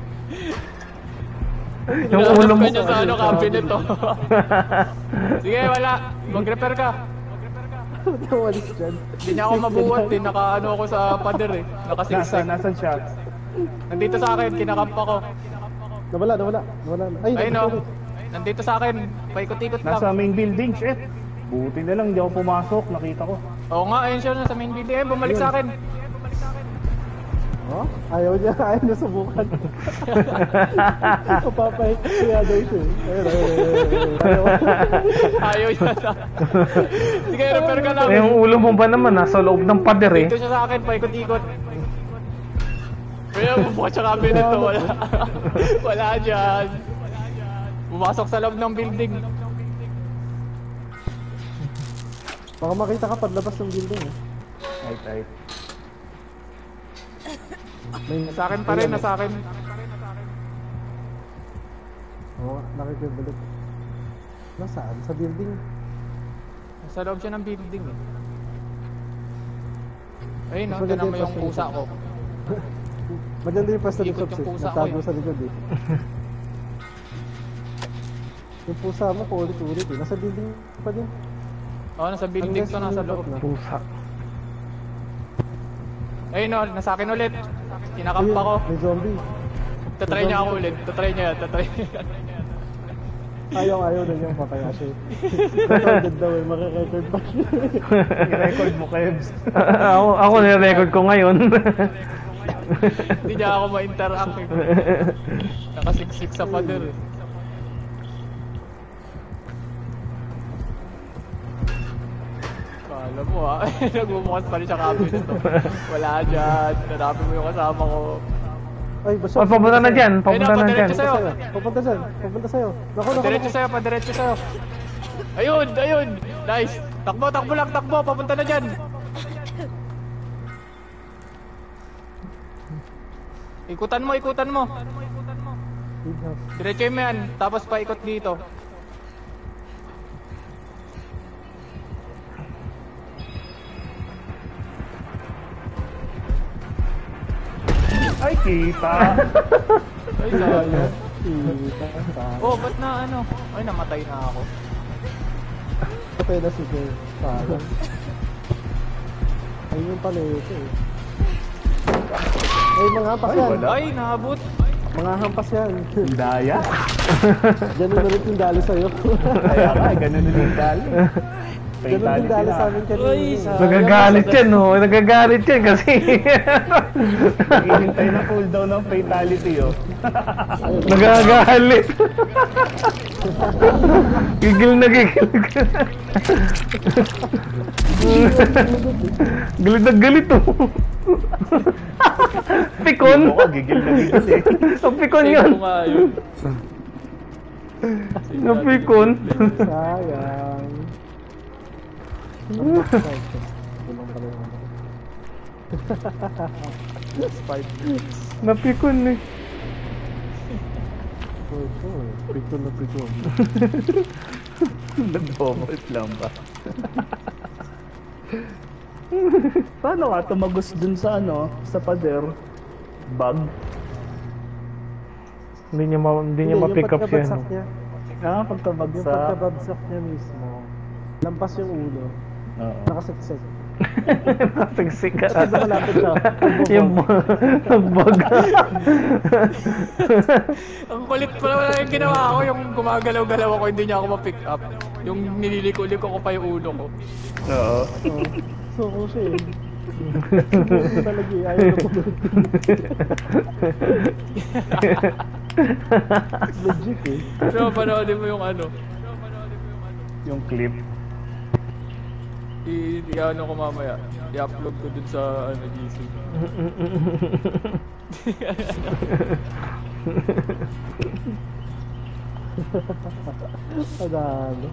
Yung ulo mo. Hinahanap ka niya sa ano, cabinet to. Sige, wala. Mag-repair ka. Nawalis dyan. Hindi niya ako mabuhat eh. Naka-ano ako sa pader eh. Nakasiksik. Nasaan siya? Nandito sa akin, kinakamp ako. Nawala. Ay, Ayun o. nandito. Nandito sa akin. Paikot-ikot lang. Nasa main building, shit. Buti na lang, hindi ako pumasok. Nakita ko. Oo nga, ayun siya sa main building. Ayun, bumalik sa akin. Oh? Ayaw niya subukan. Kapapahit siya daw siya. Ayaw. Ayaw niya na. Sige, repair ka lang. Yung ulo mo ba naman nasa loob ng pader eh. Dito siya sa akin, paikot-ikot. Kaya bubukas siya cabinet to. Wala. Wala dyan. Pumasok sa loob ng building. Baka makita ka paglabas ng building eh. Right. Nasa akin pa rin, nasa akin. Oo, nakikibalik. Nasaan? Sa building? Nasa loob siya ng building eh. Ayun no, Mas tinan mo maganda yung yung pusa ko. Maganda yung pwesto ni Ikot Chops yung eh. pusa ko Nagtago eh. sa likod eh. Yung pusa mo, paulit-ulit eh. Nasa building pa din. Oo, nasa building to, nasa loob. Pusa. Ayun o, nasa akin ulit. Kinakamp ako. May zombie. Tatry niya ako ulit. Tatry niya. Ayaw na niyang pataya siya. Recorded daw eh, makarecord pa siya. I-record mo, Kebs. ako nire-record ko ngayon. Hindi niya ako ma-interact eh. Nakasiksik sa pader eh. Kala mo ha, nagbubukas pa rin siya cabinet to. Wala dyan, hanapin mo yung kasama ko. Ay, basta. Oh, papunta na dyan. Ayun na, Papunta na dyan. padiretso sa'yo. Papunta sa'yo. Naku. Padiretso sa'yo. Ayun. Nice. Takbo lang, papunta na dyan. Ikutan mo. Diretso mo yan, tapos paikot dito. Ay, kita. Ay, sayang. Kita. Oh, ba't na ano? Ay, namatay na ako. Patay na si Jay. Parang. Ayun yung pala ito eh. Ay, mga hampas Ay, yan. wala. Ay, naabot. Mga hampas yan. Daya. Ganun ulit yung dali sa'yo. Kaya ka, ganun ulit yung dali. Ganun yung dali sa amin kanina. Uy, sa- Nagagalit yan, no? Nagagalit yan kasi. Naghihintay na cooldown ng fatality, oh. Nagagalit. Gigil na gigil. Galit na galit, oh. Pikon. Ako, gigil na gigil, eh. Ang pikon yun. Save ko nga yun. Napikon. Sayang. Kulang pala yung ano. 5 minutes. Napikon eh. Pikon. Nag-vomit lang ba? Paano ka tumagos dun sa ano, sa pader? Bug? Hindi niya ma-pick up siya. No? Niya, Ah, yung pagkabagsak. pagkabagsak niya mismo, lampas yung ulo, Oo. nakasiksik. Nakasagsik ka. Tapos malapit siya. Yung nagbag. Ang kulit pala wala yung ginawa ko, yung gumagalaw-galaw ako, hindi niya ako ma-pick up. Yung nililiko-liko ko pa yung ulo ko. Oo. So, ko siya eh. Hindi talaga eh, ayaw na pagod. Legit eh. Pero panoodin mo yung ano, Yung clip. i-ano ko mamaya. I-upload ko dun sa ano, GC. Adalo.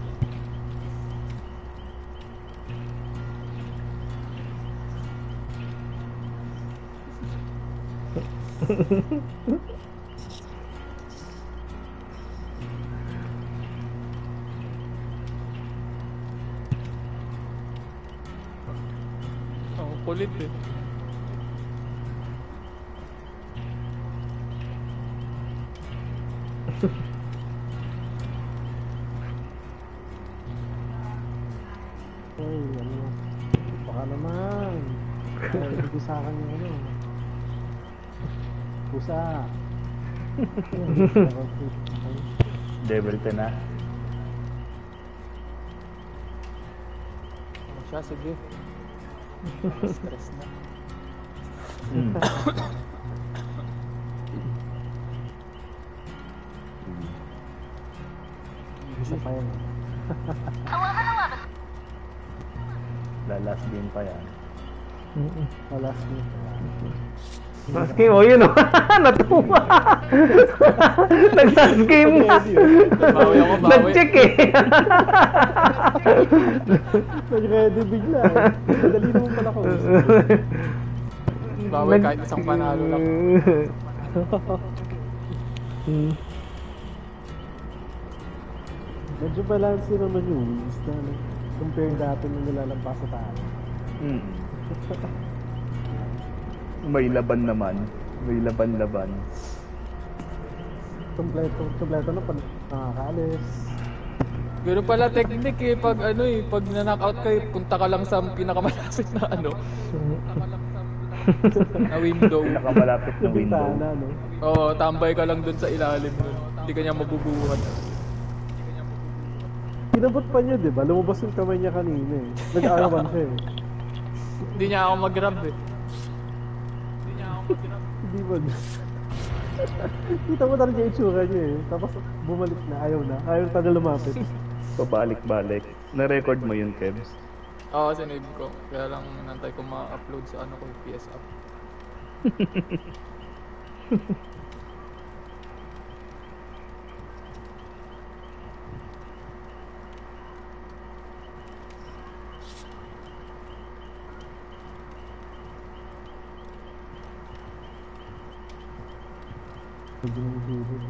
Ang kulit eh. Ay, ano. Baka naman. Ay, hindi sa akin yung ano. Pusa. Devil ka na. Ano siya, sige. Stress na. Mm. Isa pa yan. Last game pa yan. Malas niya. Last game, oh yun oh. Natuwa. Nag-last game na. Bawi ako, bawi. Nag-check eh. Nag-ready bigla eh. Madali naman pala ko. Bawi kahit isang panalo lang. Medyo balance naman yung wins na ano. Compare dati nung nilalampas sa taas. Mm. May laban naman. May laban-laban. Kompleto na pag nakakaalis. Pero pala technique eh, pag ano eh, pag na-knockout ka, punta ka lang sa pinakamalapit na ano, na window. Pinakamalapit na Yung window. bintana, no? Oo, tambay ka lang dun sa ilalim dun. Hindi ka niya mabubuhat. Kinabot pa niya, di ba? Lumabas yung kamay niya kanina eh. Nag-arawan siya eh. Hindi niya ako mag-grab eh. Hindi ba? Kita mo talaga yung itsura niya eh. Tapos bumalik na, ayaw na. Ayaw na tayo lumapit. Pabalik-balik. Na-record mo yun, Kebs? Oo, sinave ko. Kaya lang nantay ko ma-upload sa ano ko, PS app. Medyo nahihilid.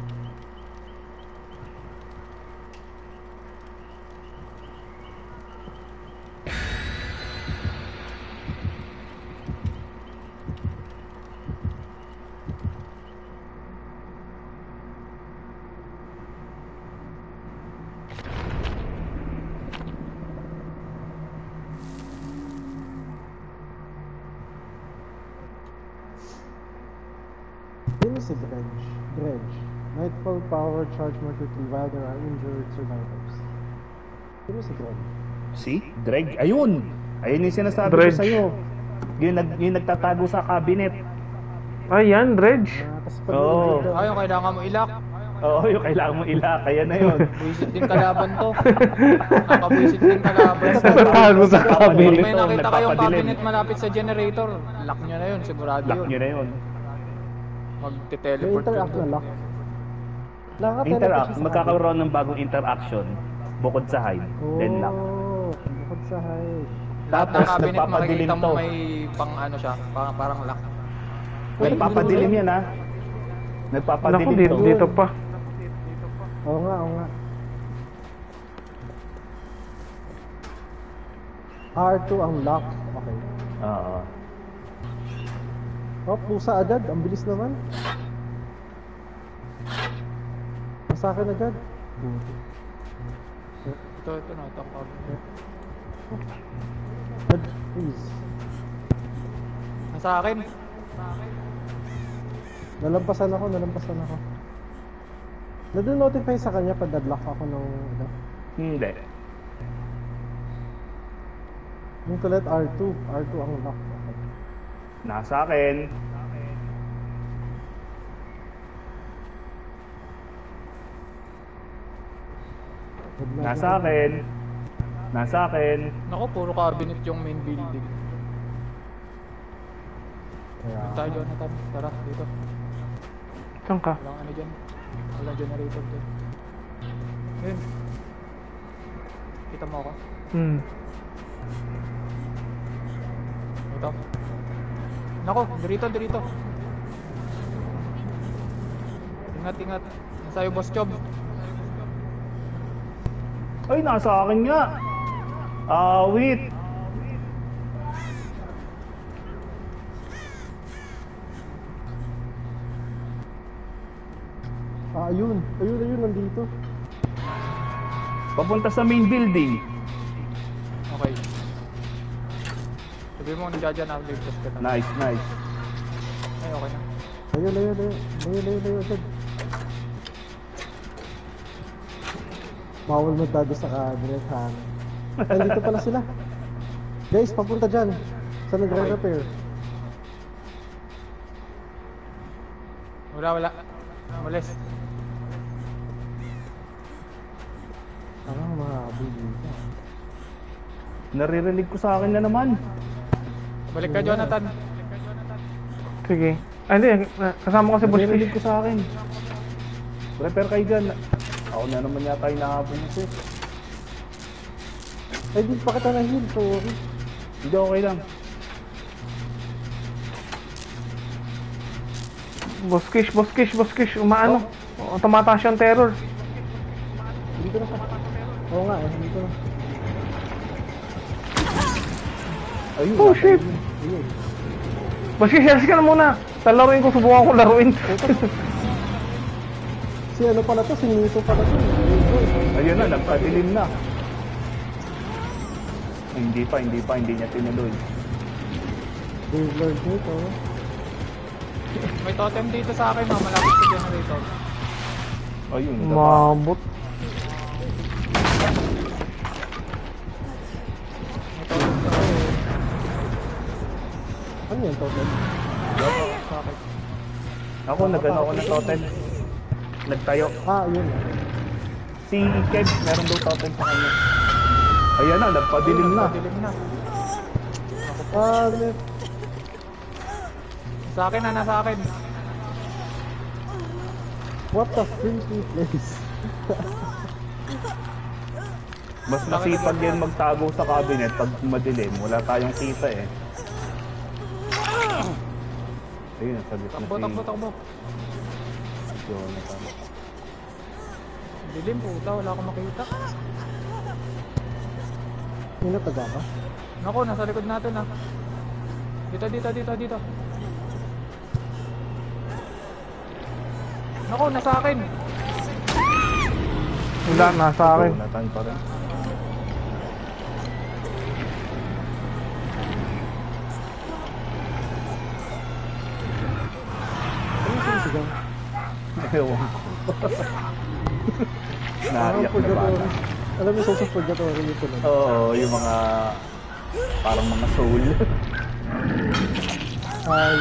Yun si Dredge. Nightfall power charge more quickly while there are injured survivors. Yun si Dredge. Si? Dreg? Ayun! Ayun yung sinasabi Dredge. ko sa'yo. Yung nagtatago sa cabinet. Ayan, Dredge. Kasi pag Oo. nandito- Ayun, kailangan mo ilak. Oo, yung kailangan mo ilak. Kaya na yun. Buisit din kalaban to. Nakabuisit din kalaban. Tatago sa Pag cabinet. may nakita kayong Nagpapadilim. cabinet malapit sa generator, lock nyo na yun, sigurado Lock yun. nyo na yun. May Magte-teleport interact na yun. lock. Nakaka-teleport Interact. siya sa Magkakaroon ng bagong interaction. Bukod sa hide. Then lock. Bukod sa hide. Lahat ng Tapos, cabinet nagpapadilim makikita mo to. may pang ano siya, parang lock. Nagpapadilim yan, ha? Naku, Nagpapadilim dito, to. dito pa. Oo nga. R2 ang lock. Okay. Oo. Oh, pusa agad. Ang bilis naman. Sa akin agad. Ito na, ito ang cabinet. Please. Nasa akin. Nalampasan ako. Nado-notify sa kanya pag nag-lock ako ng ano. Hindi. Yung kulit R2 ang lock. Okay. Nasa akin. Nasa akin. Nasa akin. Naku, puro cabinet yung main building. Kaya, Tayo, Jonathan. Tara, dito. Saan ka? Walang ano dyan. Walang generator dyan. Yun. Kita mo ako? Ito. Nako, dirito. Ingat. Nasa'yo, Boss Chob. Ay, nasa akin nga. Wait. ayun, nandito. Papunta sa main building. Okay. Sabi mo, nandiyan na, ligtas ka na. Nice. Ay, okay na. Ayun, agad. Bawal magtago sa cabinet, ha? Nandito pala sila. Guys, papunta dyan. Sa nagre-repair. Wala. Umalis. Parang mga kabili. Naririnig ko sa akin na naman. Balik ka, Jonathan. Sige. Ay, hindi. Kasama ko si Boss Naririnig Fish. ko sa akin. Repair kayo dyan. Ako na naman yata yung nakapon ito. Ay, di pa kita na-heal. Sorry. Hindi, okay lang. Boss Kish. Umaano? Tumataas yung terror. Dito na siya. Oo nga, dito na. Ayun. Oh, shit. Ayun. Boss Kish, alis ka na muna. Laruin ko, subukan ko laruin. Si ano pala to? Si Nito pala to. Ayun na, nagpadilim na. Hindi niya tinuloy. Dave Lord Nito. May totem dito sa akin, malapit sa generator. Ayun, Mabot. May totem sa akin. Ano yan, totem? Sa akin. Ako, nagano ako ng totem. Nagtayo. Ah, yun. Si Kev, meron daw totem sa kanya. Ayan na, nagpadilim na. Dilim na. Ah, net. Sa akin na, nasa akin. What the freaky place? Mas masipag yan magtago sa cabinet pag madilim. Wala tayong kita eh. Ayun, sagot na Takbo. Jonathan. Dilim, puta. Wala akong makita. May nataga ka? Naku, nasa likod natin ah. Dito. Naku, nasa akin. Wala, nasa akin. Jonathan pa rin. Ano yung sinisigaw? Ewan ko. Parang Naiyak na ba? purgatory. Alam mo, sa purgatory nito lang. Oo, yung mga... Parang mga soul. Ay,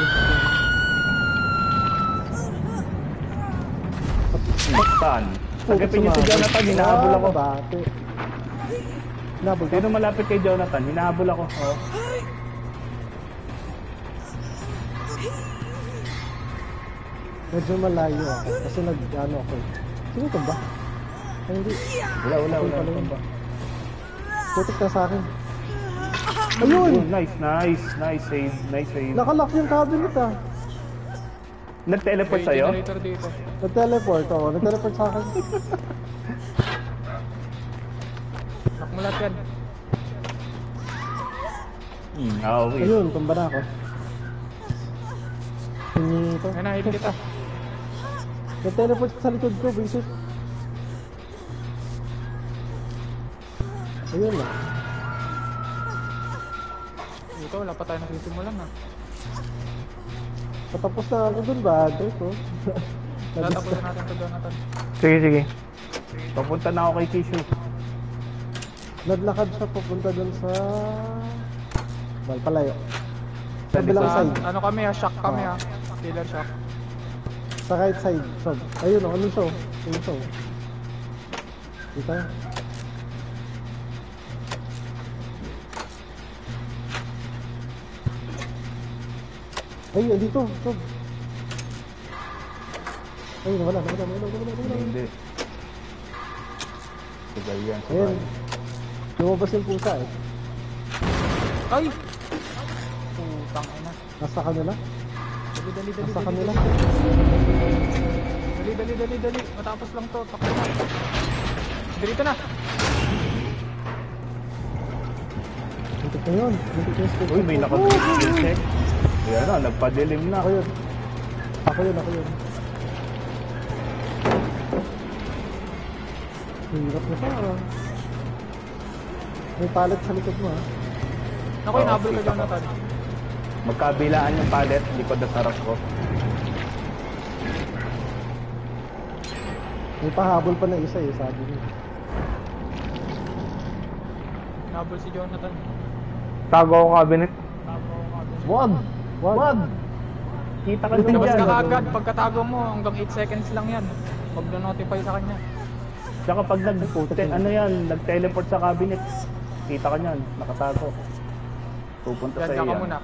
Saan? Tagapin niyo si Jonathan, hinahabol ako. Bate. Hinabol ka? Sino malapit kay Jonathan? Hinahabol ako. Oh. Medyo malayo ako. Kasi nag-ano ako. Sino ito ba? Ay, hindi. Wala. pala yun. Putik na sa akin. Ayun! Oh, nice save. Nakalock yung cabinet ah. Nag-teleport May sa'yo? generator dito. Nag-teleport ako. Nag-teleport sa akin. Lock mo lahat yan. Okay. Ayun, tumba na ako. Ito. Ayun na, hili kita. Nag-teleport sa likod ko, visit. Ayun na. Dito, wala pa tayo nagsisimulan ah. Patapos na ako dun ba, Andre ko? Tatapusin natin ito, Jonathan. Sige. Papunta na ako kay Kishu. Naglakad siya papunta dun sa... Palayo. Sa Sa bilang Sa, side. ano kami ah, shock kami ah. Killer shock. Sa right side. So, ayun o, ano siya? Ano siya? Dito. Ayun, dito. So. Ayun, wala. Hindi. Sabay yan, Ayun. sabay. Lumabas yung pusa eh. Ay! Putang ina. Nasa kanila. Dali. Nasa kanila. Dali. Matapos lang to. Takbo na. Dito na. Muntik na yun. Muntik na yung scope. Uy, may naka-skill check. Ayan na, nagpadilim na. Ako yun. Ako yun. Hirap na parang. May pallet sa likod mo ha. Naku, inabol ka, Jonathan. Magkabilaan yung pallet, likod na sarap ko. May pahabol pa na isa eh, sabi niya. Inabol si Jonathan. Tago ako cabinet. Wag! Kita ka din Labas dyan. ka agad. Pagkatago mo, hanggang 8 seconds lang yan. Mag-notify sa kanya. Tsaka pag nag-teleport sa cabinet, kita ka niyan, nakatago. Pupunta sa Yan ka iyo. muna.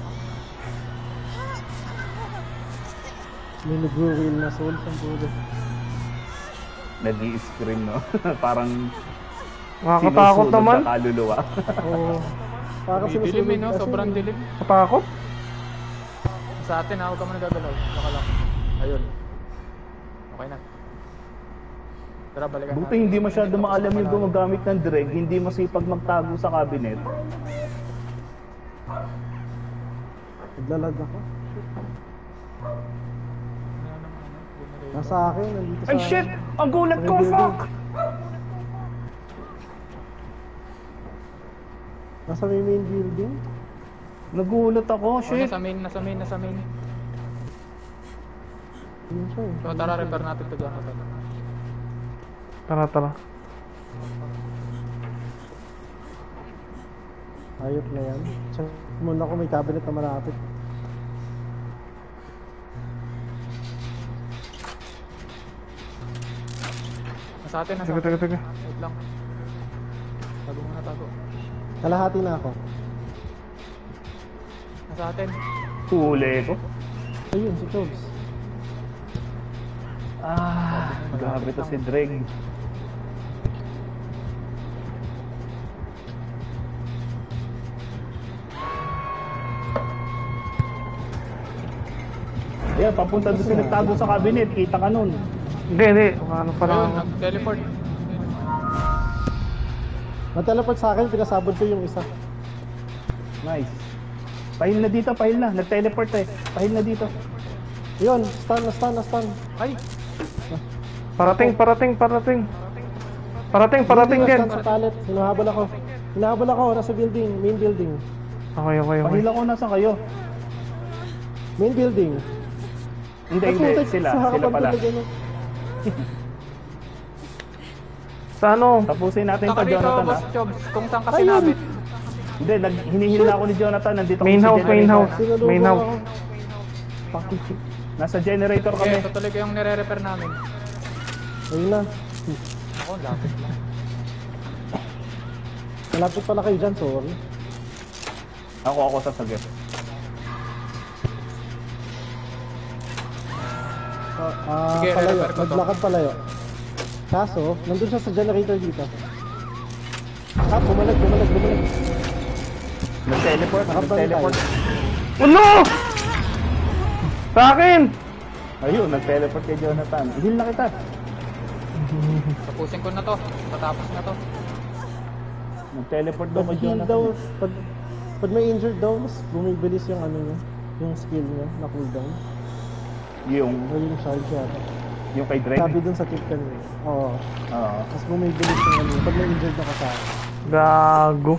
May nag-wheel na soul sa pulo. Nag-i-scream, no? Parang Nakakatakot sinusunod naman. sa kaluluwa. Oo. Parang May dilim eh, no? kasi- Sobrang dilim. Katakot? Sa atin ha, huwag ka mo nagagalaw. Nakalak. Ayun. Okay na. Tara, balikan Buti hindi masyado maalam yung gumagamit ng drag, hindi masipag magtago sa cabinet. Naglalag ako. Nasa akin, nandito sa... Ay shit! Ang gulat ko! Building. Fuck! Nasa may main building. Nagulat ako, Oh, shit! nasa main. Yun siya eh. So tara, repair natin to dyan. Tara, tara. Ayop na yan. Check muna ko may cabinet na malapit. Nasa atin, nasa Teka, atin. teka, teka. Wait lang. Tago muna, tago. Kalahati na ako. Nasa atin. Huli ko. Ayun, si Chobs. Ah, grabe to si Dreg. Ayan, papunta doon sila nagtago sa cabinet. Kita ka nun. Hindi. Ano pa Ayun, lang. nag-teleport. Nag-teleport sa akin, pinasabod ko yung isa. Nice. Pahil na dito, pahil na. Nag-teleport eh. Pahil na dito. Yun, stun. Ay! Parating Building na dyan. stun sa pallet. Hinahabol ako, nasa building, main building. Okay. Pahil ako, nasa kayo? Main building. Hindi, Ay, hindi. putik, Sila sa harapan pala. talaga, no? Sa ano? Tapusin natin Saka pa, dito, Jonathan, boss ha? Jobs. Kung saan ka Ayun! sinabit. Hindi, hinihil na ako ni Jonathan. Nandito Main kami sa house, main generator. house. Sinulubong Main house. ako. Fucking shit. Nasa generator Okay, kami. tutuloy ko yung nire-repair namin. Ayun na. Ako, lapit lang. Malapit pala kayo dyan, sorry. Ako sasagip. Sige, Palayo. repair ko to. Naglakad palayo. Kaso, nandun siya sa generator dito. Bumalag. Nag-teleport. Oh no! Sa akin! Ayun, nag-teleport kay Jonathan. Ihil na kita. Tapusin ko na to. Patapos na to. Nag-teleport daw kay Pag heal Jonathan. daw, pag may injured daw, mas bumibilis yung ano niya, yung skill niya na cooldown. Yung O yung charge yata. kay Dreg. Sabi dun sa tip kanina. Oo. Oo. Mas bumibilis yung ano, pag may injured na kasama. Gago.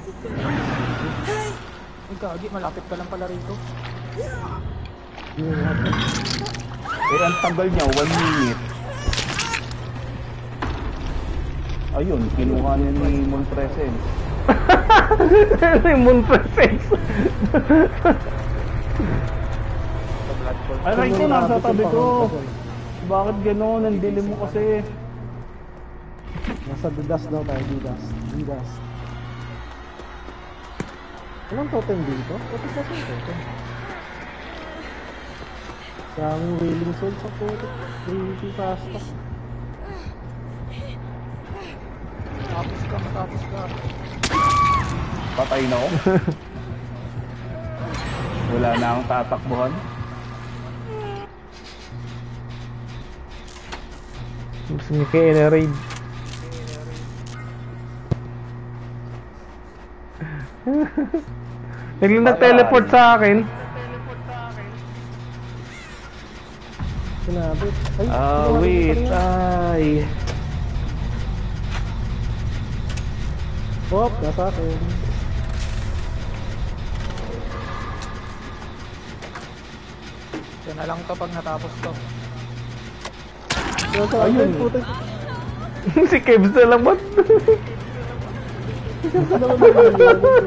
Ay, gagi. Malapit ka lang pala rito. Yun nga. Eh, ang tagal niya, 1 minute. Ayun, kinuha niya ni Mon Presence. Moon presence. Sa blood pool. Aray ko, nasa tabi ko. Bakit gano'n? Ang dilim mo kasi. Nasa D-Dust daw tayo, D-Dust. Anong totem dito? Totem kasi yung totem. Daming wailing soul sa totem. 3 fast. Matapos ka. Patay na ako. Wala na akong tatakbuhan. Gusto niya kaya na-raid. Biglang nag-teleport sa akin. Sinabi. Ay, Wait. Ay. Hop, nasa akin. Yan na lang to pag natapos to. Nasa akin, putik. Si Kebs na lang ba't? Kasi naman may million, putik.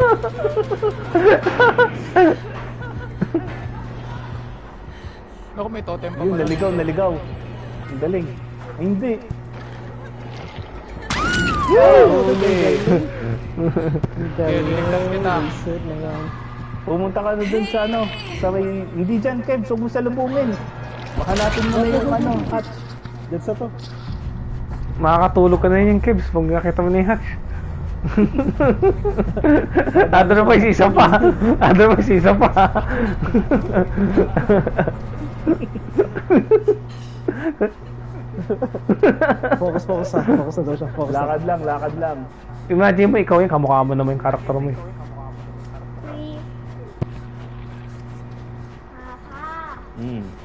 Ako, may totem pa Ayun, pala. naligaw. Ang galing. Ay, hindi. Huli. Niligtas kita. Reset na lang. Pumunta ka na dun sa ano. Sa may... Hindi dyan, Kev. Huwag mo salubungin. Baka natin mo na yung ano. Hatch. Diyan sa to. Makakatulog ka na yun yung Kebs pag nakita mo na yung hatch. Otherwise, isa pa. Focus na daw siya. Focus na. Lakad lang. Imagine mo, ikaw yung kamukha mo naman yung karakter mo eh. Hmm.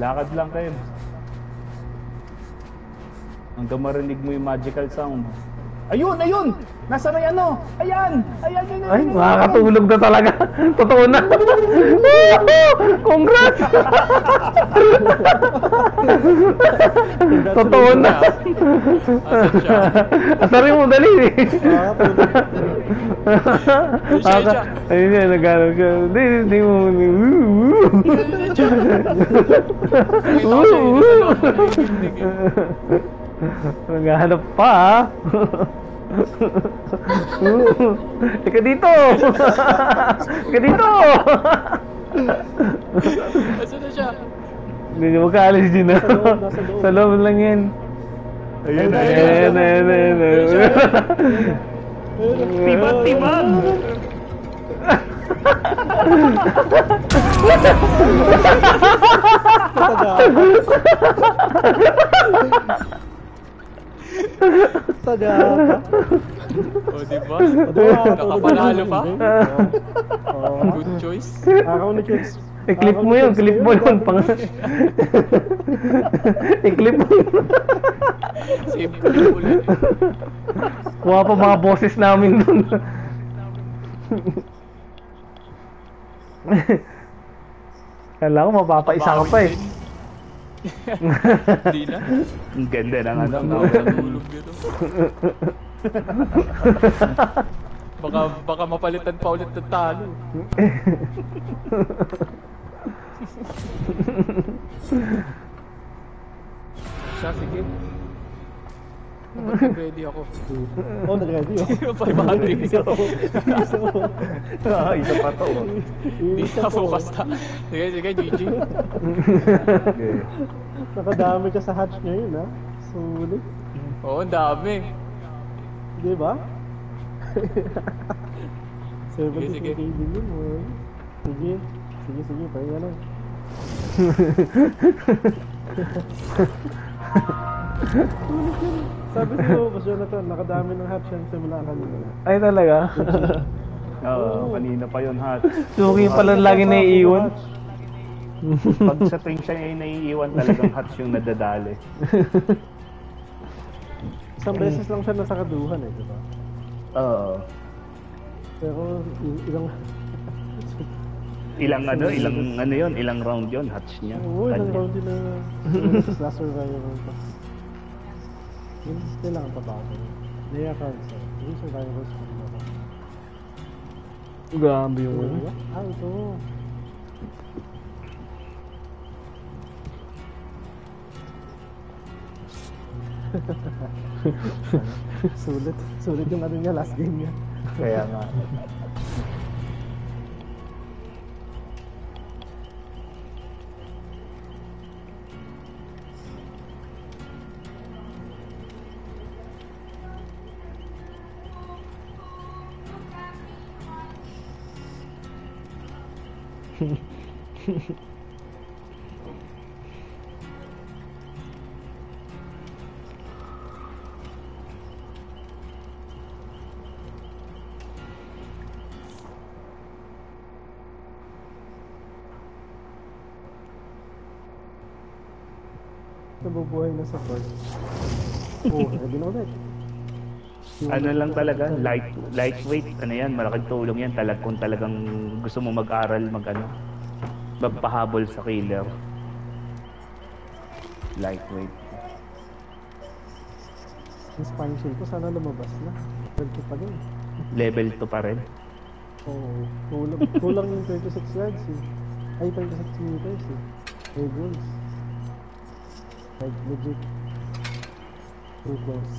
Lakad lang kayo. Hanggang marinig mo yung magical sound. Ayun, ayun! Nasa may ano? Ayan! Ayan, yun, Ay, makakatulog na talaga. Totoo na. Congrats! Totoo na. Asan siya? Asarin mo, dali. Siya. Ayun yan, naghanap siya. Hindi mo. Nakita ko siya, narinig eh. Naghahanap pa, ha? Ika dito! Ika dito! Asan na siya? Hindi niya magkaalis din, ha? Sa loob lang yan. Ayun, Ayan, ayan, ayan, ayan. Tibag, tibag! Taga. O, diba? Nakapanalo pa? Good choice. Araw na choice. I-clip mo yun, clip mo yun. I-clip mo yun. Save ko na ulit. Kuha pa mga boses namin dun. Kala ko mapapaisa ka pa eh. Hindi na. Ang ganda ng ano. Ang nakatulog dito. Baka mapalitan pa ulit ng talo. Siya, sige. Nag-ready ako. Oh, nag-ready oh. 500 isa. Isa pa to. Hindi na focus na. Sige, sige, GG. Okay. Nakadami ka sa hatch ngayon ha. Sulit. Oo, ang dami. Di ba? Sige, sige. 70k din yun oh. Sige. Sige, sige. Pahinga lang. Sabi ko, Boss Jonathan, nakadami ng hatch yan simula kanina. Ay talaga? Oo, kanina pa yun, hat. Suki pala lagi naiiwan. Pag sa tuwing siya ay naiiwan, talagang hats yung nadadali. Isang beses lang siya nasa kaduhan eh, di ba? Oo. Pero ilang... Ilang yun, ilang round yun, hats niya. Oo, ilang Kanya. round din na sa last survival pass. Yun, kailangan pa ba ako? Naya cards eh. Yung survival pass ko ba? Grabe yung ano. Ah, ito. Sulit yung ano niya, last game niya. Kaya nga. Nabubuhay na sa port. Oh, ready na ulit. Ano lang talaga, lightweight, ano yan, malaking tulong yan kung talagang gusto mo mag-aral, magpahabol sa killer. Lightweight. Yung spine shield ko, sana lumabas na. Pwede pa din. Level 2 pa rin. Oo, kulang yung 26 yards eh. Ay, 26 meters eh. May goals. Like, legit. Too close.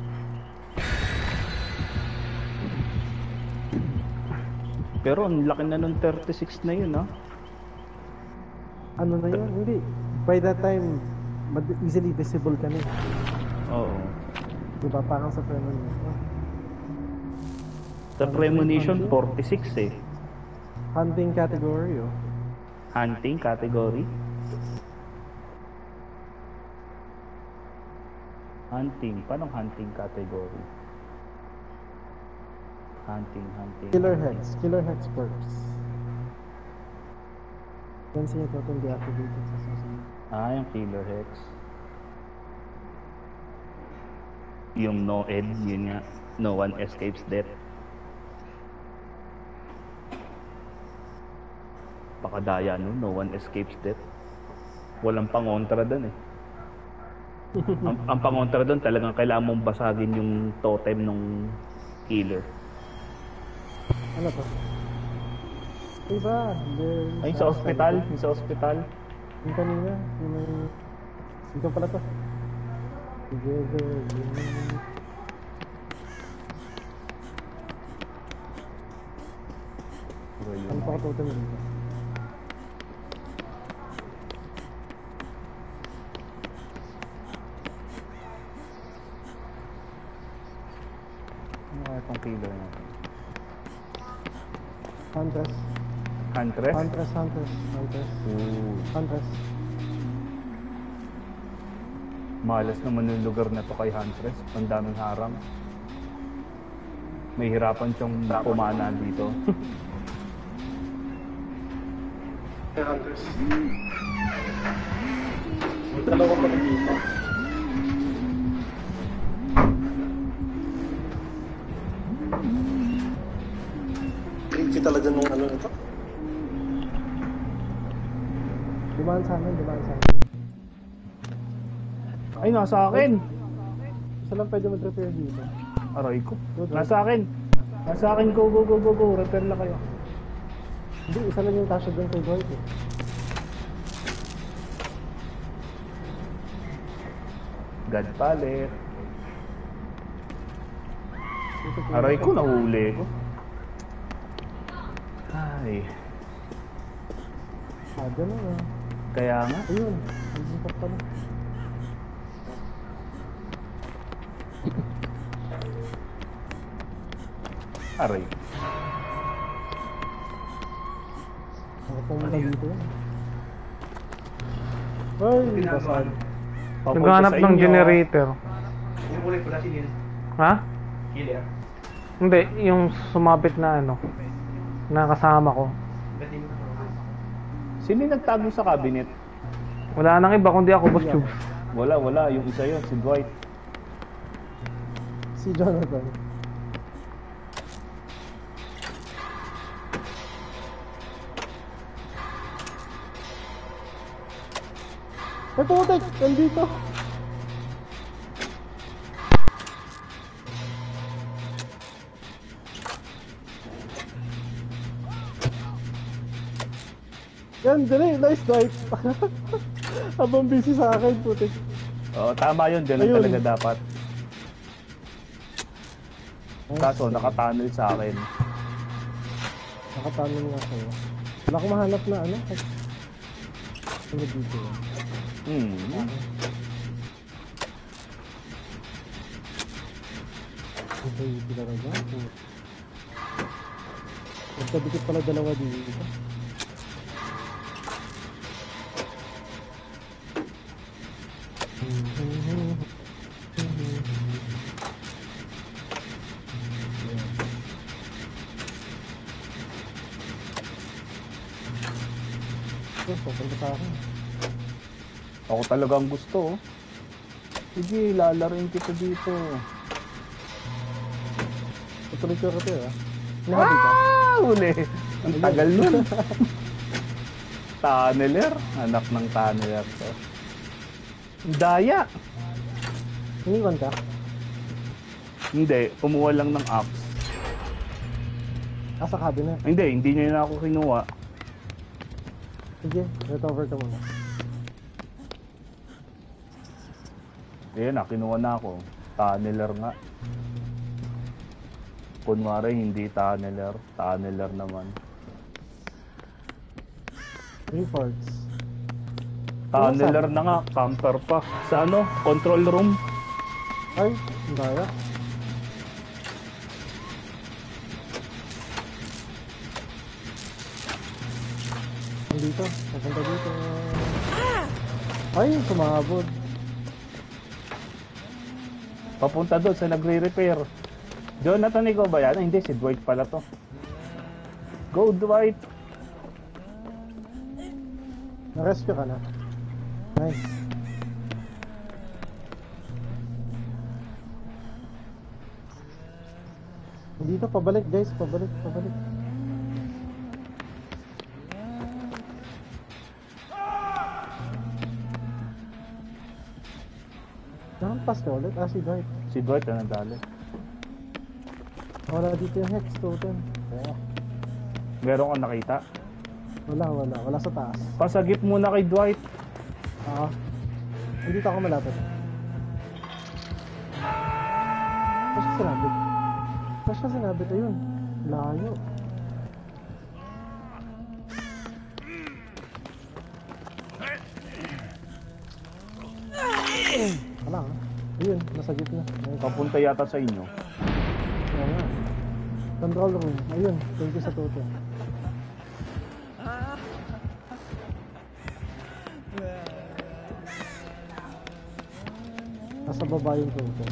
Pero ang laki na nung 36 na yun, ha? Ano na yun? Hindi. By that time, easily visible ka na. Oo. Diba? Parang sa premonition. Sa premonition, 46 eh. Hunting category, oh. Hunting category. Hunting. Paano hunting category? Hunting. Killer hex perks. Yan siya ito itong deactivated sa susunod. Ah, yung Killer Hex. Yung no ed, yun nga. No one escapes death. Pakadaya no, no one escapes death. Walang pangontra doon eh. ang pangontra doon talagang kailangan mong basagin yung totem ng killer. Ano to? Diba? Ay, sa ospital, yung sa ospital. Yung kanina, yung may... Ito pala to. Together, ano pa ko totem dito? Ano kaya itong killer natin? Huntress. Huntress? Huntress, Huntress, Huntress. Ooh. Huntress. Malas naman yung lugar na to kay Huntress. Ang daming harang. May hirapan siyang pumana dito. Huntress. Dalawa pa rin dito. Creepy talaga nung ano nito. Dumaan sa amin, dumaan sa amin. Ay, nasa akin! Isa lang pwede mag-repair dito. Aray ko. Nasa akin! Nasa akin, go, go, go, go, go. Repair na kayo. Hindi, isa lang yung tasya doon kay Dwight eh. God pallet. Aray ko, nahuli ko. Ay, Ah, gano'n ah. kaya nga. Ayun, ayun pa pala. Aray. Nakapunta dito yun. Ay, basag. Papunta Naghanap sa ng inyo. generator. Inulit pala si Neil. Ha? Killer. Hindi, yung sumabit na ano, na kasama ko. Gating na. Sino yung nagtago sa cabinet? Wala nang iba kundi ako, Boss Tubes. Wala, wala. Yung isa yun, si Dwight. Si Jonathan. Ay, putik! Nandito! Yan, dali! Nice dive! Habang busy sa akin, putik. Oo, tama yun. Ganun Ayun. talaga dapat. Kaso, nakatunnel sa akin. Nakatanong nga sa'yo. Wala akong mahanap na ano. Ano dito yan? Ito yung pinaraga. Magkabikit pala dalawa dito. Papunta sa akin. Ako talagang gusto, oh. Sige, lalaroin kita dito. Patuloy ko ito ah. Nahabi ka? Uli! Ang tagal nun. Tunneler. Anak ng tunneler to. Daya! Iniwan ka? Hindi, kumuha lang ng axe. Ah, sa cabinet. Hindi niya na ako kinuha. Sige, recover ka muna. Ayan na, kinuha na ako. Tunneler nga. Kunwari, hindi tunneler. Tunneler naman. 3 parts. Tunneler na nga, camper pa. Sa ano? Control room. Ay, ang daya. Dito, papunta dito. Ay, sumabog. Papunta doon sa nagre-repair. Jonathan, ikaw ba yan? Hindi, si Dwight pala to. Go, Dwight! Na-rescue ka na. akin. Dito, pabalik guys, pabalik. Nakampas ka ulit? Ah, si Dwight. Si Dwight na nadali. Wala dito yung hex totem. Kaya, Meron kang nakita? wala sa taas. Pasagip muna kay Dwight. Oo. Dito ako malapit. Pas siya sinabit, ayun. Layo. Wala nga. Ayun, nasa gitna. Ayun, Papunta yata sa inyo. kaya nga. Control room. Ayun, thank you sa totem. Nasa baba yung totem.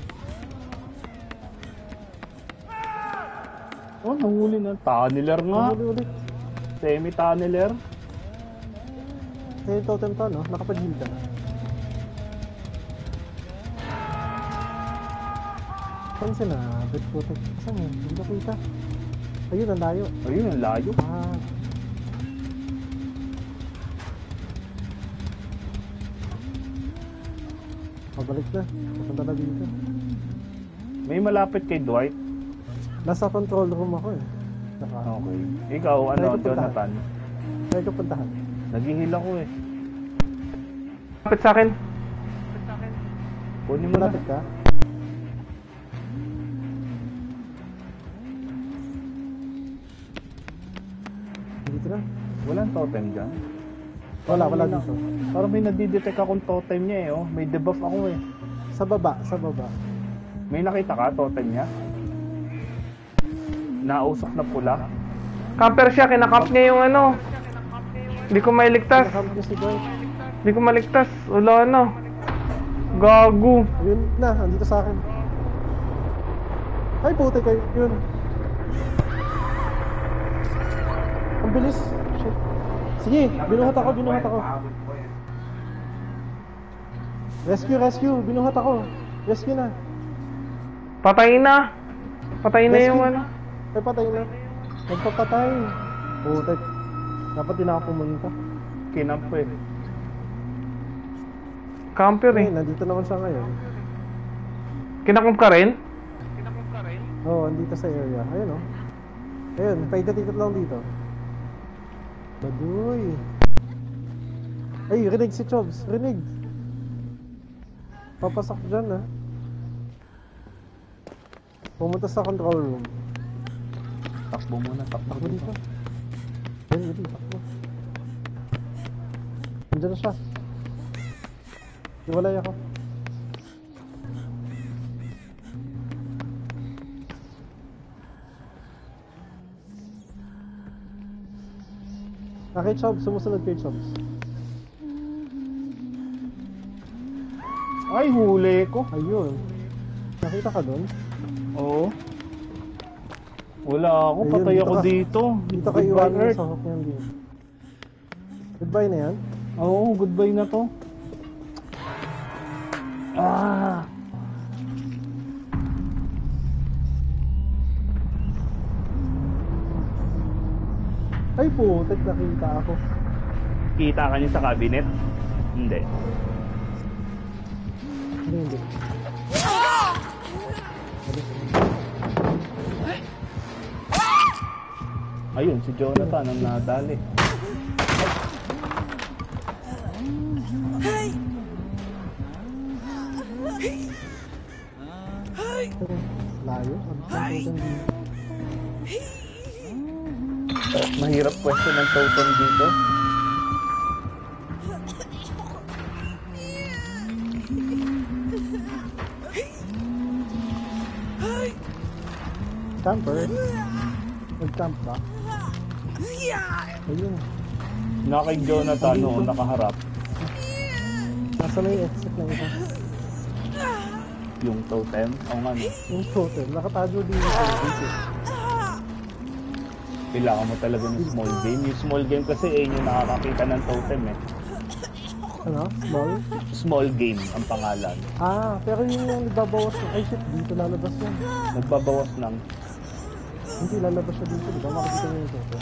Oh, nahuli na. Tunneler nga. Huli ulit. Semi-tunneler. Yung totem to, no? Nakapag-heal ka na. Saan sinabit totem? Saan yun? Hindi ko kita. Ayun, ang layo. Ayun, ang layo. Ah. Pabalik na. Papunta na dito. May malapit kay Dwight. Nasa control room ako eh. Okay. Ikaw, ano, Try ko puntahan. Jonathan? Try ko puntahan. Naghihil ako eh. Kapit sa akin. Kunin mo na. Malapit ka? Dito na. Walang totem dyan. Wala Parang may dito. Parang may nadidetect akong totem niya eh. Oh. May debuff ako eh. Sa baba. May nakita ka, totem niya? Nausok na pula. Camper siya, kinakamp niya yung ano. Hindi ko mailigtas. Nakamit niya si Dwight. Hindi ko maligtas. Wala na. Gago. Yun na, andito sa akin. Ay, puti kayo. Yun. Ang bilis. Shit. Sige, binuhat ako. Rescue. Binuhat ako. Rescue na. Patay na. Patay na Rescue. yung ano. Ay, patay na. Nagpapatay. Puti. Dapat din ako pumunta. Kinamp eh. Camper Ay, eh. nandito naman siya ngayon. Kinakamp ka rin? Oo, andito sa area. Ayun oh. Ayun, paikot-ikot lang dito. Baduy. Ay, rinig si Chobs. Rinig. Papasok dyan ah. Pumunta sa control room. Takbo muna, takbo Takbo dito. Ayun, takbo. Andyan na siya. Iwalay ako. Kay Chobs, sumusunod kay Chobs. Ay, huli ko. Ayun. Nakita ka doon? Oo. Wala ako, Ayun, patay dito ako ka. dito. Dito kayo Goodbye, yung Earth. sa hook niyan din. Goodbye na yan. Oo, goodbye na to. Ah! Ay putik, nakita ako. Kita ka niya sa cabinet? Hindi. Hindi. Ayun, si Jonathan ang nadali. Layo. Mahirap pwesto ng totem dito. Camper. Nag-camp ba? Ayun. Na kay Jonathan noon nakaharap Nasa na yung exit na isa. yung totem. O nga no. Yung totem. Nakatago din yung exit. Kailangan mo talaga ng small game. Yung small game kasi yung nakakakita ng totem eh. Ano? Small? Small game ang pangalan. Pero yung nagbabawas ng... Ay shit, dito lalabas yan. Nagbabawas ng Hindi lalabas siya dito. Diba makikita niyo yung totem?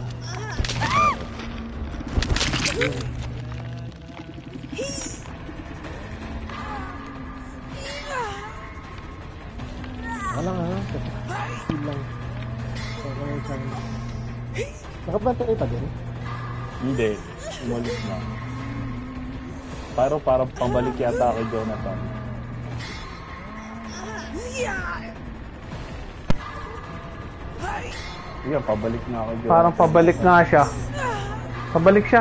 Wala nga. Heal lang. Wala nga isang... Nakabantay pa din? Hindi. Umalis na. Pero parang pabalik yata kay Jonathan. Yeah, pabalik na kay Jonathan. Parang pabalik nga siya. Pabalik siya.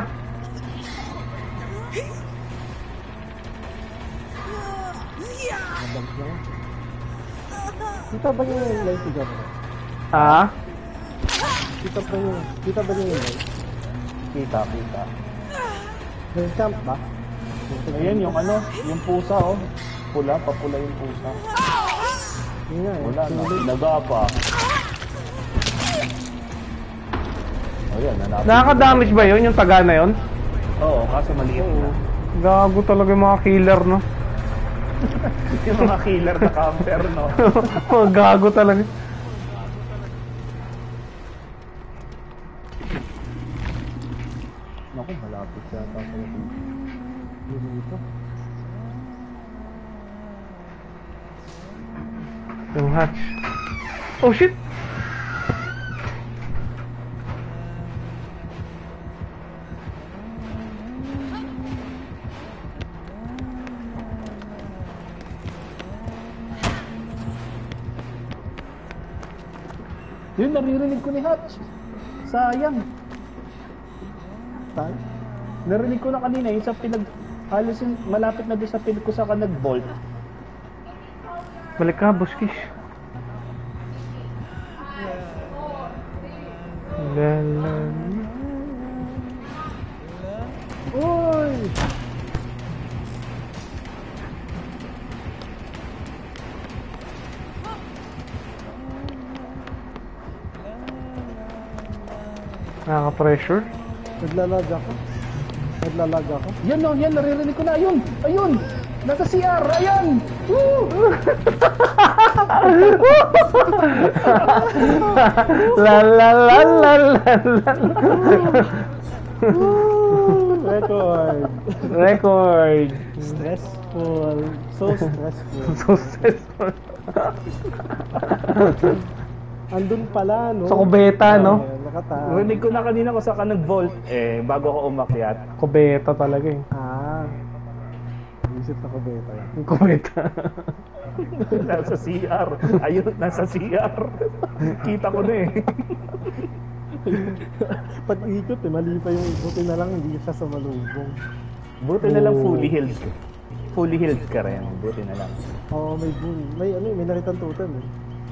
Nabang lang. Kita ba niya yung life ni Jonathan? Ah? Kita ba niya yung life? Kita. May camp ba? Ayan yung ano, yung pusa oh. Papula yung pusa. Yun nga eh. Wala na, naga pa. O yan, hanapin. Nakaka-damage ba yun? Yung taga na yun? Oo, kaso maliit na. Gago talaga yung mga killer, no? Yung mga killer na camper, no? Gago talaga. Naku, malapit yata sa Dito. Yung hatch. Oh shit! Yun, naririnig ko ni Hatch. Sayang. Saan? Narinig ko na kanina yung sa halos yung malapit na doon sa ko sa ka nag-bolt. Balik ka, Buskish. Uy! Nakaka-pressure. Naglalag ako. Yan no, yan, naririnig ko na. Ayun! Nasa CR! Ayan! Woo! La la la la la la. Record. Stressful. So stressful. So stressful. Andun pala, no? Sa kubeta, no? Nakataas. Narinig ko na kanina kung saan ka nag-bolt. Bago ako umakyat. Kubeta talaga eh. Isip na kubeta yan. Yung kubeta. Nasa CR. Ayun, nasa CR. Kita ko na eh. Pag ikot mali pa yung buti na lang hindi siya sa malubong. Buti na lang fully healed. Fully healed ka rin. Buti na lang. Oo, may bull. May nakitang totem eh.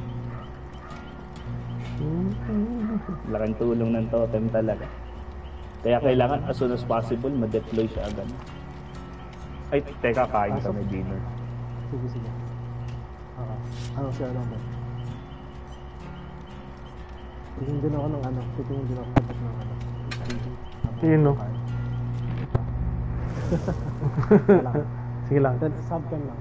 Laking tulong ng totem talaga. Kaya kailangan as soon as possible ma-deploy siya agad. Ay, teka, kain ka may dinner. Sige. Ano siya lang ba? Titingin din ako ng kapag ng ano. Yun, no? Sige lang. Subcan lang.